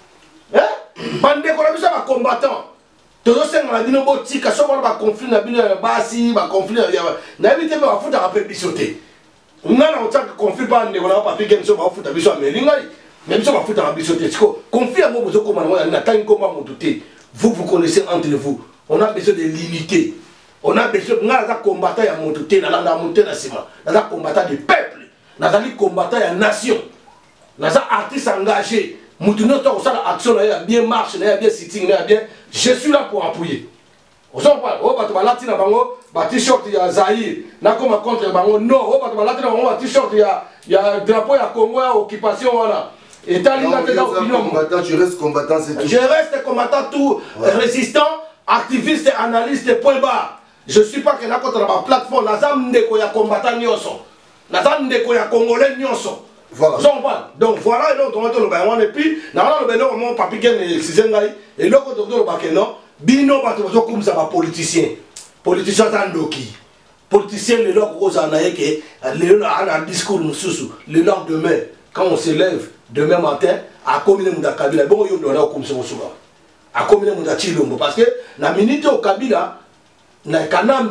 Bande ko na biso ba combattant. Tous ceux qui ont dit que les conflits na basi, ba conflit na évité ba futa ka bisoté. On a un conflit ba ndeko na papi gen so ba futa biso amelinga. Même so ba futa ka bisoté. Conflit a besoin comme na tangi comme motuté. Vous connaissez entre vous. On a besoin de l'unité. On a besoin de combattre ya motuté na landa monter na sima. Na combattre du peuple. Na combattre ya nation. Na artiste engagé. Moutounio to ça l'action là bien marche là bien sitting là bien je suis là pour appuyer. On s'en parle. Oh bato balati na bango ba t-shirt ya Zaïre na comme contre bango non oh bato balati na bango ba t-shirt ya drapeau ya Congo ya occupation voilà. Et t'as opinion. Tu restes combattant c'est tout. Je reste combattant tout résistant, activiste, analyste point barre. Je suis pas que na contre la plateforme la zam ndeko ya combattant nyonso. La zam ndeko ya congolais nyonso. Voilà. Donc voilà, et donc on va et puis, on papi et là, on bino comme ça, politicien. Politicien Tandoki. Politicien, le log aux anaïke, le un discours, le lendemain, quand on se lève, demain matin, à combien de Kabila, bon, il y a comme ça, à combien de Chilombo. Parce que la minute au Kabila, na Kanambe,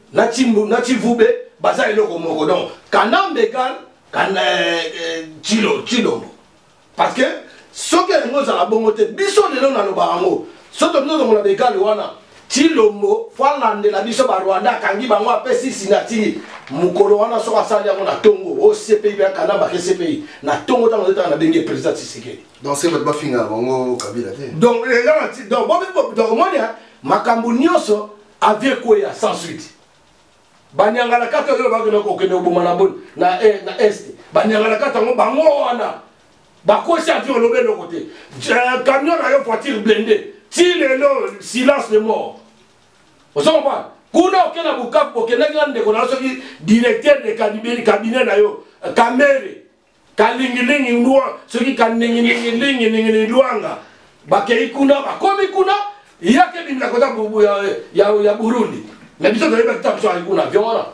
Vube, baza eloko moko. Donc, Kanambe égale Chilombo. Parce que, ce que nous avons bongoté, biso de l'on a le barango, ce que nous avons le égale, Chilombo, Falande, la biso Rwanda, Kangi, Bango, Pessi, Sinati, Mukolo, wana soka sali na Tongo, au CPI, bien Kanamba, CPI, na Tongo, dans le temps, on a béni président Tshisekedi. Donc, c'est votre finga, Bango, Kabila. Donc, moi, Makambu Nyoso, avec quoi sans suite. Banyanga la kata yo bagino ko kene obuma na est banyanga la kata ngo bango wana bakosi avion lobe le côté camion na yo voiture blindée ti lelo silence de mort on s'en va kuna okena Bukavu okena ngande ko na soki directeur de cabinet na yo kamere kalingilingi ndwa soki kaningilingi luanga bakei kuna bakomi kuna yake bimla kota ya Burundi. Mais bien sûr, tu as un avion là.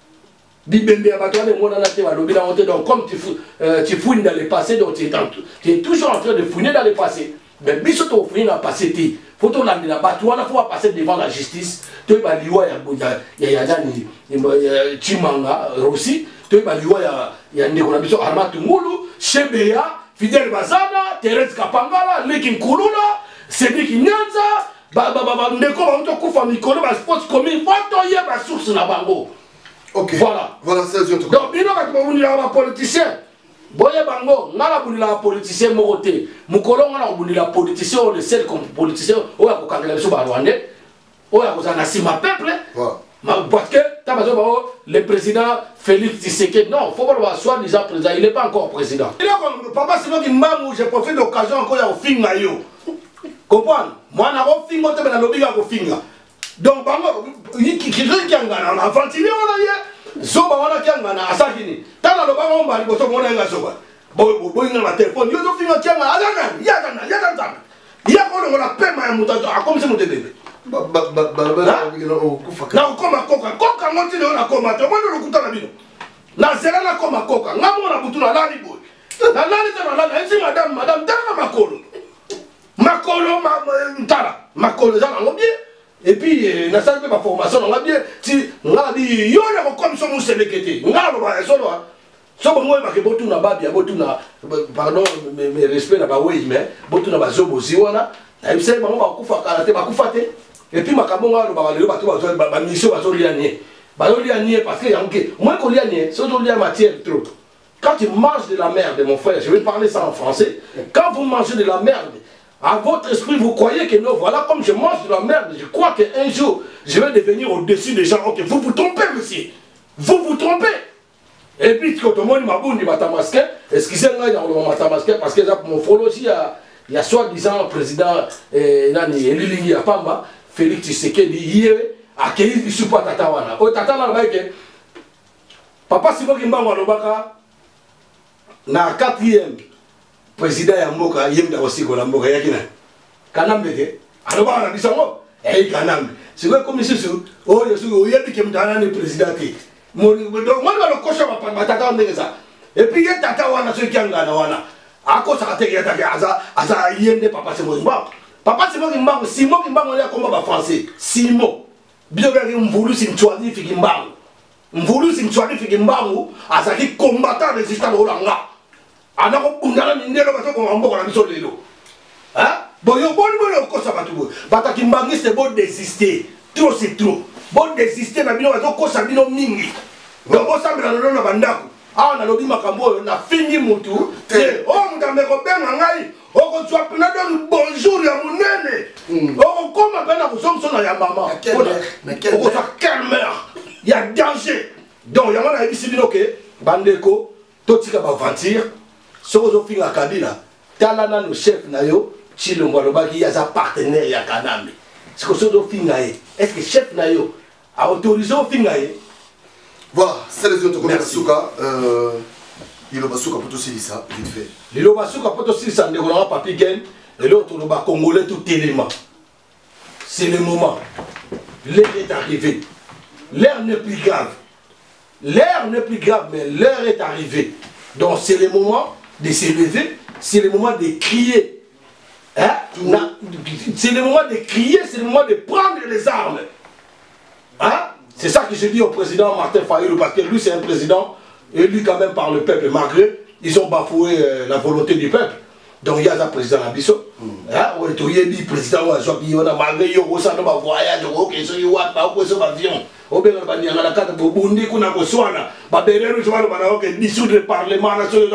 Donc, comme tu fouines dans le passé, donc tu es toujours en train de fouiner dans le passé. Mais bien sûr, tu fouines dans le passé. Il faut que tu passer devant la justice. Tu vas dire, il y a Chimanga, Rossi. Tu vas dire, il y a Armatu Moulou, Chebea, Fidel Bazana, Thérèse Kapangala, Lekin Kouloula, Cédric Nyanza. Voilà, c'est le donc, il y a un politicien. Boye Bango, on a un politicien moroté. Moukolo, on a un politicien, le seul politicien, on a un Rwandais, on a un peuple. Parce que le président Félix Tshisekedi, non, il faut voir soi-disant président, il n'est pas encore président. Papa, c'est moi qui m'a j'ai profité de l'occasion encore au film. Comprendre? Moi, je suis un peu de lobby. Donc, qui a ventilé, Zoba, on a Asakini. Tant le baron, on va dire que on a un Zoba. Bon, on a téléphone. Il y a un film qui a la paix, comme c'est mon bébé. Non, comme à Coca. Coca, on dit on a combattu. Moi, je le la vie. Na zela comme à Coca. N'a pas la bouton à la libo. La madame, dans ma colo. Makolo, Makolo, ça va bien. Et puis, na salle de ma formation, on va bien. Si, on a dit, yo, on a comme ça, on s'est légué. On a le solo. So, moi, je vais na babia, botuna, pardon, mes respects, na baoué, mais, botuna bazobo, ziwana. Et puis, on va koufa karate, bakufate. Et puis, ma kabonga, le bateau, ma mission, bazolianier. Bazolianier, parce que, moi, qu'on lianier, c'est aujourd'hui la matière trop. Quand tu manges de la merde, mon frère, je vais parler ça en français. Quand vous mangez de la merde, à votre esprit, vous croyez que non, voilà, comme je mange de la merde, je crois qu'un jour, je vais devenir au-dessus des gens. Ok, vous vous trompez, monsieur. Vous vous trompez. Et puis, quand on m'a dit, Matamasque, excusez-moi, il m'a tamasqué, parce que pour mon morphologie, il y a soi-disant le président Elilingi Apamba, Félix Tshisekedi, il a accueilli du support Tatawana. Au Tatawana, papa Simo Kimbango Lobaka, na 4e. Président Yamboka, Yemda aussi, Golamboka, Yakina. Kanambe, alors on a dit ça, Kanambe. C'est quoi comme c'est oh, il y a qui me le président. Moi, le cochon va pas ça. Et puis, il y a Tata Wana, ceux qui ont gagné. À cause de ça, Yemde, papa, c'est moi. Papa, c'est moi qui m'en Simon qui m'en a combat français. Simon. Bien que je voulais une choisie, je voulais une choisie, à ça qui combattant résistant au Langa. Alors, on a un indé, on a un solilo. Hein? Bon, yo, bon, bon, ça va tout. Bata qui m'a dit, c'est bon désister. Trop, c'est trop. Bon désister, na bino, on a bino mingi. Donc, on s'en va dans le bandaku. Ah, on a l'objet Makambo, on a fini mon tour. Oh, on a mis au bain, on a dit, bonjour, ya mon nene. Oh, comment on a besoin de ya maman. Mais quelle mère. Il y a danger. Donc, il y a un ici, ok, Bandeko, Totika va ventir. Si vous avez un Kabila, Talana, le chef Nayo, Chilombo, il y a un partenaire, il y a Kanambe. Est-ce que le chef Nayo a autorisé au Fingaye? Voilà, c'est les autres comme Souka. Il a Basuka pour tout ça, vite fait. Il a Basuka pour tout ça, on a Papi Gen, et l'autre, on a Congolais tout élément. C'est le moment. L'heure est arrivée. L'heure n'est plus grave. L'heure n'est plus grave, mais l'heure est arrivée. Donc c'est le moment de se lever, c'est le moment de crier. Hein? C'est le moment de crier, c'est le moment de prendre les armes. Hein? C'est ça que je dis au président Martin Fayulu, parce que lui c'est un président élu quand même par le peuple, malgré ils ont bafoué la volonté du peuple. Donc il y a un président Abisso. Il y a un président qui a malgré un voyage, dissoudre le parlement,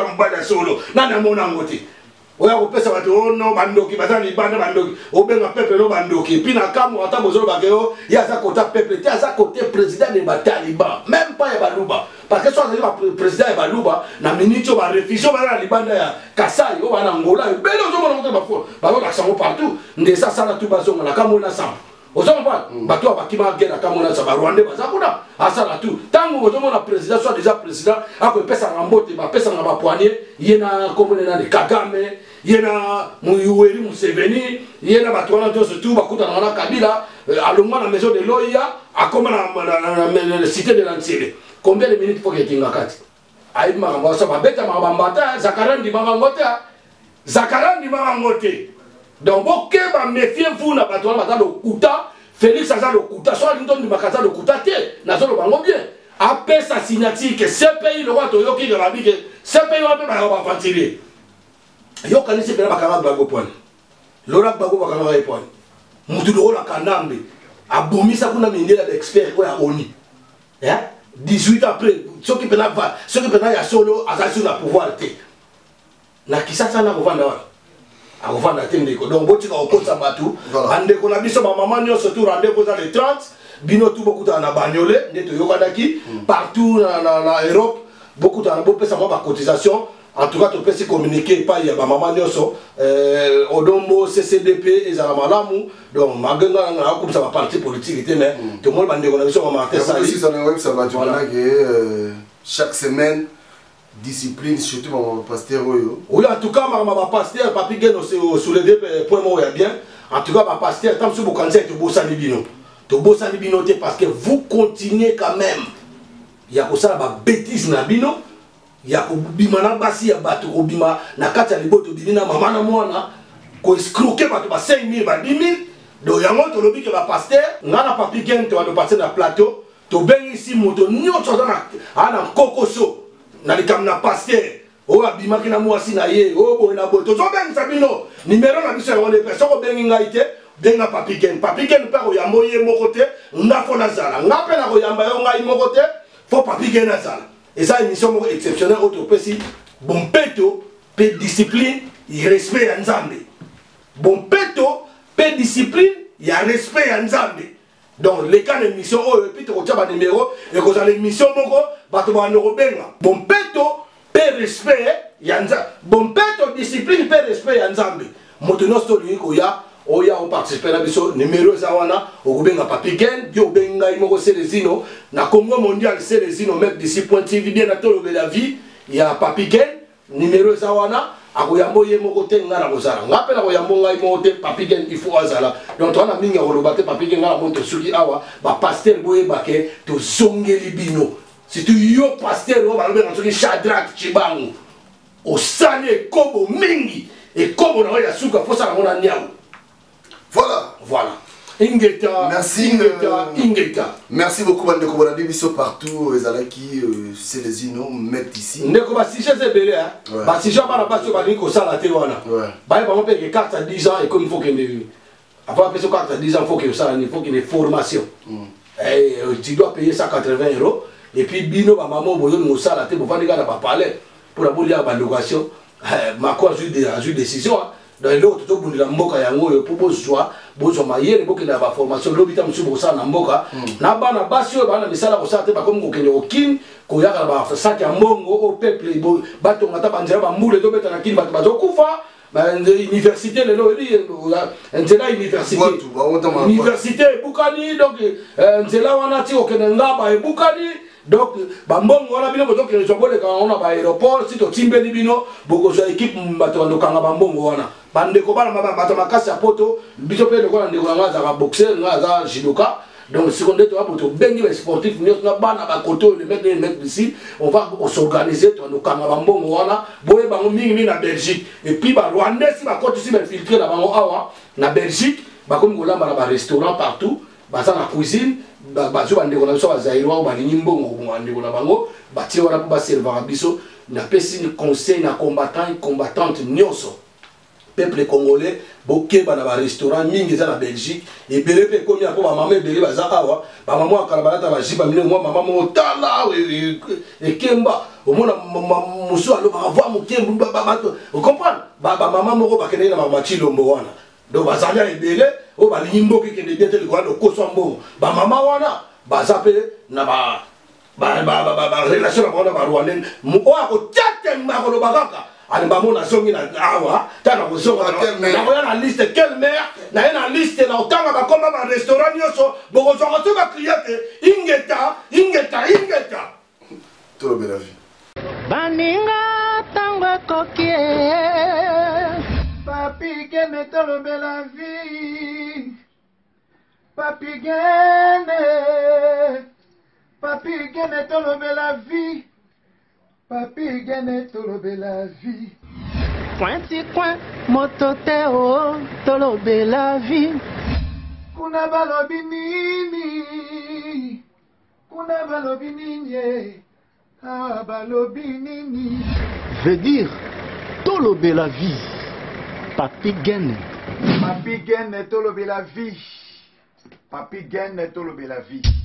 oya kopesa bato no bandoki bazali banda bandoki obenga peuple no bandoki puis na kamo ata bozolo bakeo ya za kota peuple te za côté président de Bataliban même pas ya baluba parce que soit le président ya baluba na minute ba réfugié ba na libanda ya Kasai o bana ngola belo zo mona ko ba ba sango partout ndesa sala tu bazonga na kamo na sam ozoma pas bato abakima gena kamo na sa ba Rwanda bazakuna asala tu tango ozoma na président soit déjà président ako pesa ngambote ba pesa ngaba poignet yena komone na Kagame yena Muyuweri Museveni yena bato wana to surtout bakuta na Kabila alongwa na maison de Loya akoma na cité de l'Antiere. Combien de minutes faut que kinga kati ayi makambo so babeta mabambata zakarandi mangangota zakarandi mangangote. Donc boke ba méfiez-vous na bato wana batalo kuta Félix aza le kuta so lindo ndi makaza le kuta te na zolo bango bien après sa signature que ce pays le roi toyoki de la vie que ce pays va pas ventiler. Yo kanisi pena bakanga bago point lora bago bakanga ba point mutu do la kanambe abomisa kuna mindela d'expert ko ya oni 18 après ceux qui pena ya solo azali na pouvoir te na kisasa na kovanda wa akovanda te ndeko donc botika okotsa batu ande ko na biso ba maman nyo surtout rendez-vous dans les 30 bino tout beaucoup na bagnolé ndeto yokandaki partout na Europe beaucoup na bopesa ba cotisation. En tout cas, tu peux se communiquer par il y a maman Nyoso, Odombo, CCDP et Zalamalamu. Donc, Maganga, comme ça va parti politique, mais tout le monde va dire qu'on a vu sur Martin Sali. Aussi, sur le web, ça va dire que chaque semaine, discipline, surtout mon pasteur. Oui, en tout cas, ma pasteur, Papi Gen, soulevé point mot bien. En tout cas, ma pasteur, tant que vous connaissez, tu bosses à Libino. Tu bosses à Libino parce que vous continuez quand même. Il y a ça, la bêtise na Bino. Ya kubima na basi ya bato kubima na kati ya liboto bimina mama na mwana ko escroquer bato ba 5000 ba 10000 do yango to lobi ke ba pasteur ngana Papi Gen to ba passer na plateau to bengi si moto nyoto na ana kokoso na likam na pasteur o abima kina mwasi na ye o bo na boto zo bengi sabino numéro na biso ngone personne ko bengi ngaite benga Papi Gen pa ko yambo ye mokote ngafo na zala ngape na ko yamba yo ngai mokote fo Papi Gen na zala. Et ça, une mission exceptionnelle, autre précis. Bon peto, peu discipline, il respect en Zambé. Bon peto, peu discipline, il y a respect en Zambé. Donc, les cas de mission, et puis tu as un numéro, et quand tu as une mission, tu as un numéro. Bon peto, peu respect, il y a un Zambé. Bon peto, discipline, peu respect en Zambé. Motonos, tu as oya on participe na biso numéro zawana okubenga Papi Gen yo benga imoko Selezino na Congo mondial Selezino mec d'ici point TV bien na tolo de la vie ya Papi Gen numéro zawana akoyambo ye moko te ngana kozala ngapela koyambo ngai moko te Papi Gen il faut azala donc on a mingi koloba te Papi Gen ngala moto suki awa ba pasteur boye bake to zongeli bino si tu yo pasteur o balobe na suki Shadrach Chibangu o sane kobo mingi e kobo na ya suka fosa na mona nyao. Voilà. Ingeta. Merci. Ingeta. Merci beaucoup, Bande Kobolandi Biso partout. Ezalaki, c'est les inos mettent ici. Ndeko ba si c'est belé hein. Ba si j'ai pas la base ba ko sala te wana. Ba ba on paye carte à 10 ans et comme il faut que avant payer carte à 10 ans il faut que ça il faut qu'il y ait formation. Et tu dois payer 180 € et puis bino ba maman boyo no sala te bo vandi ga na ba parler pour la bolia ba location. Ma quoi a eu décision. Dans l'autre, tout le monde a mboka yango pour bozwa mayele boke na ba formation lobita musu bosa na mboka na bana basi yo bana misala ko sa te ba comme ko kende okin ko yaka ba saki mbongo au peuple bato ngata banjera ba mbule do beta na kin bato bazokufa ba université le lo li nzela université bukani donc nzela wana ti okende ngaba e bukani. Donc, bambongo wana bino bozo kele chobole ka ona ba aéroport si to timbeli bino boko zo équipe bato ndokanga bambongo wana bande ko bana bato makasi ya poto biso pe ko ndeko nga za boxer nga za judoka donc seconde to bato bengi les sportifs nyos na bana ba koto le mettre ici on va s'organiser to ndokanga bambongo wana boye bango mingi na Belgique et puis ba Rwandais si ba koto si ba filtrer na bango awa na Belgique ba comme ko lamba na ba restaurant partout. baza na cuisine bazo bandeko na biso bazairwa balingi mbongo bandeko na bango batie wana po baservaka biso napesi ni conseil na combattant et combattante nyonso peuple congolais bokeba na ba restaurant mingi za na Belgique ebele pe komi apo ba mama ebele baza awa ba mama akala balata ba jiba mine moi mama mo tala ekemba omona musu alo ba voir mokemba bato vous comprenez ba mama moko bakene na mama chilombo wana do bazanya ebele o balingi mboki kende biete le kwa koso mbongo ba mama wana baza pe na ba relation na bona ba rwandais o akotiate makolo bakaka ali bamona songi na awa tana kozonga na koya na liste quelle mère na na liste na otanga bakoma ba restaurant nyonso bokozonga to ba cliente ingeta Tolo Bella Vie baninga tango kokie papi gene Tolo Bella Vie papi gene Tolo Bella Vie papi gene Tolo Bella Vie pointi coin motote o Tolo Bella Vie kuna balobi nini ah balobi nini veut dire Tolo Bella Vie papi gene Tolo Bella Vie papi gene Tolo Bella Vie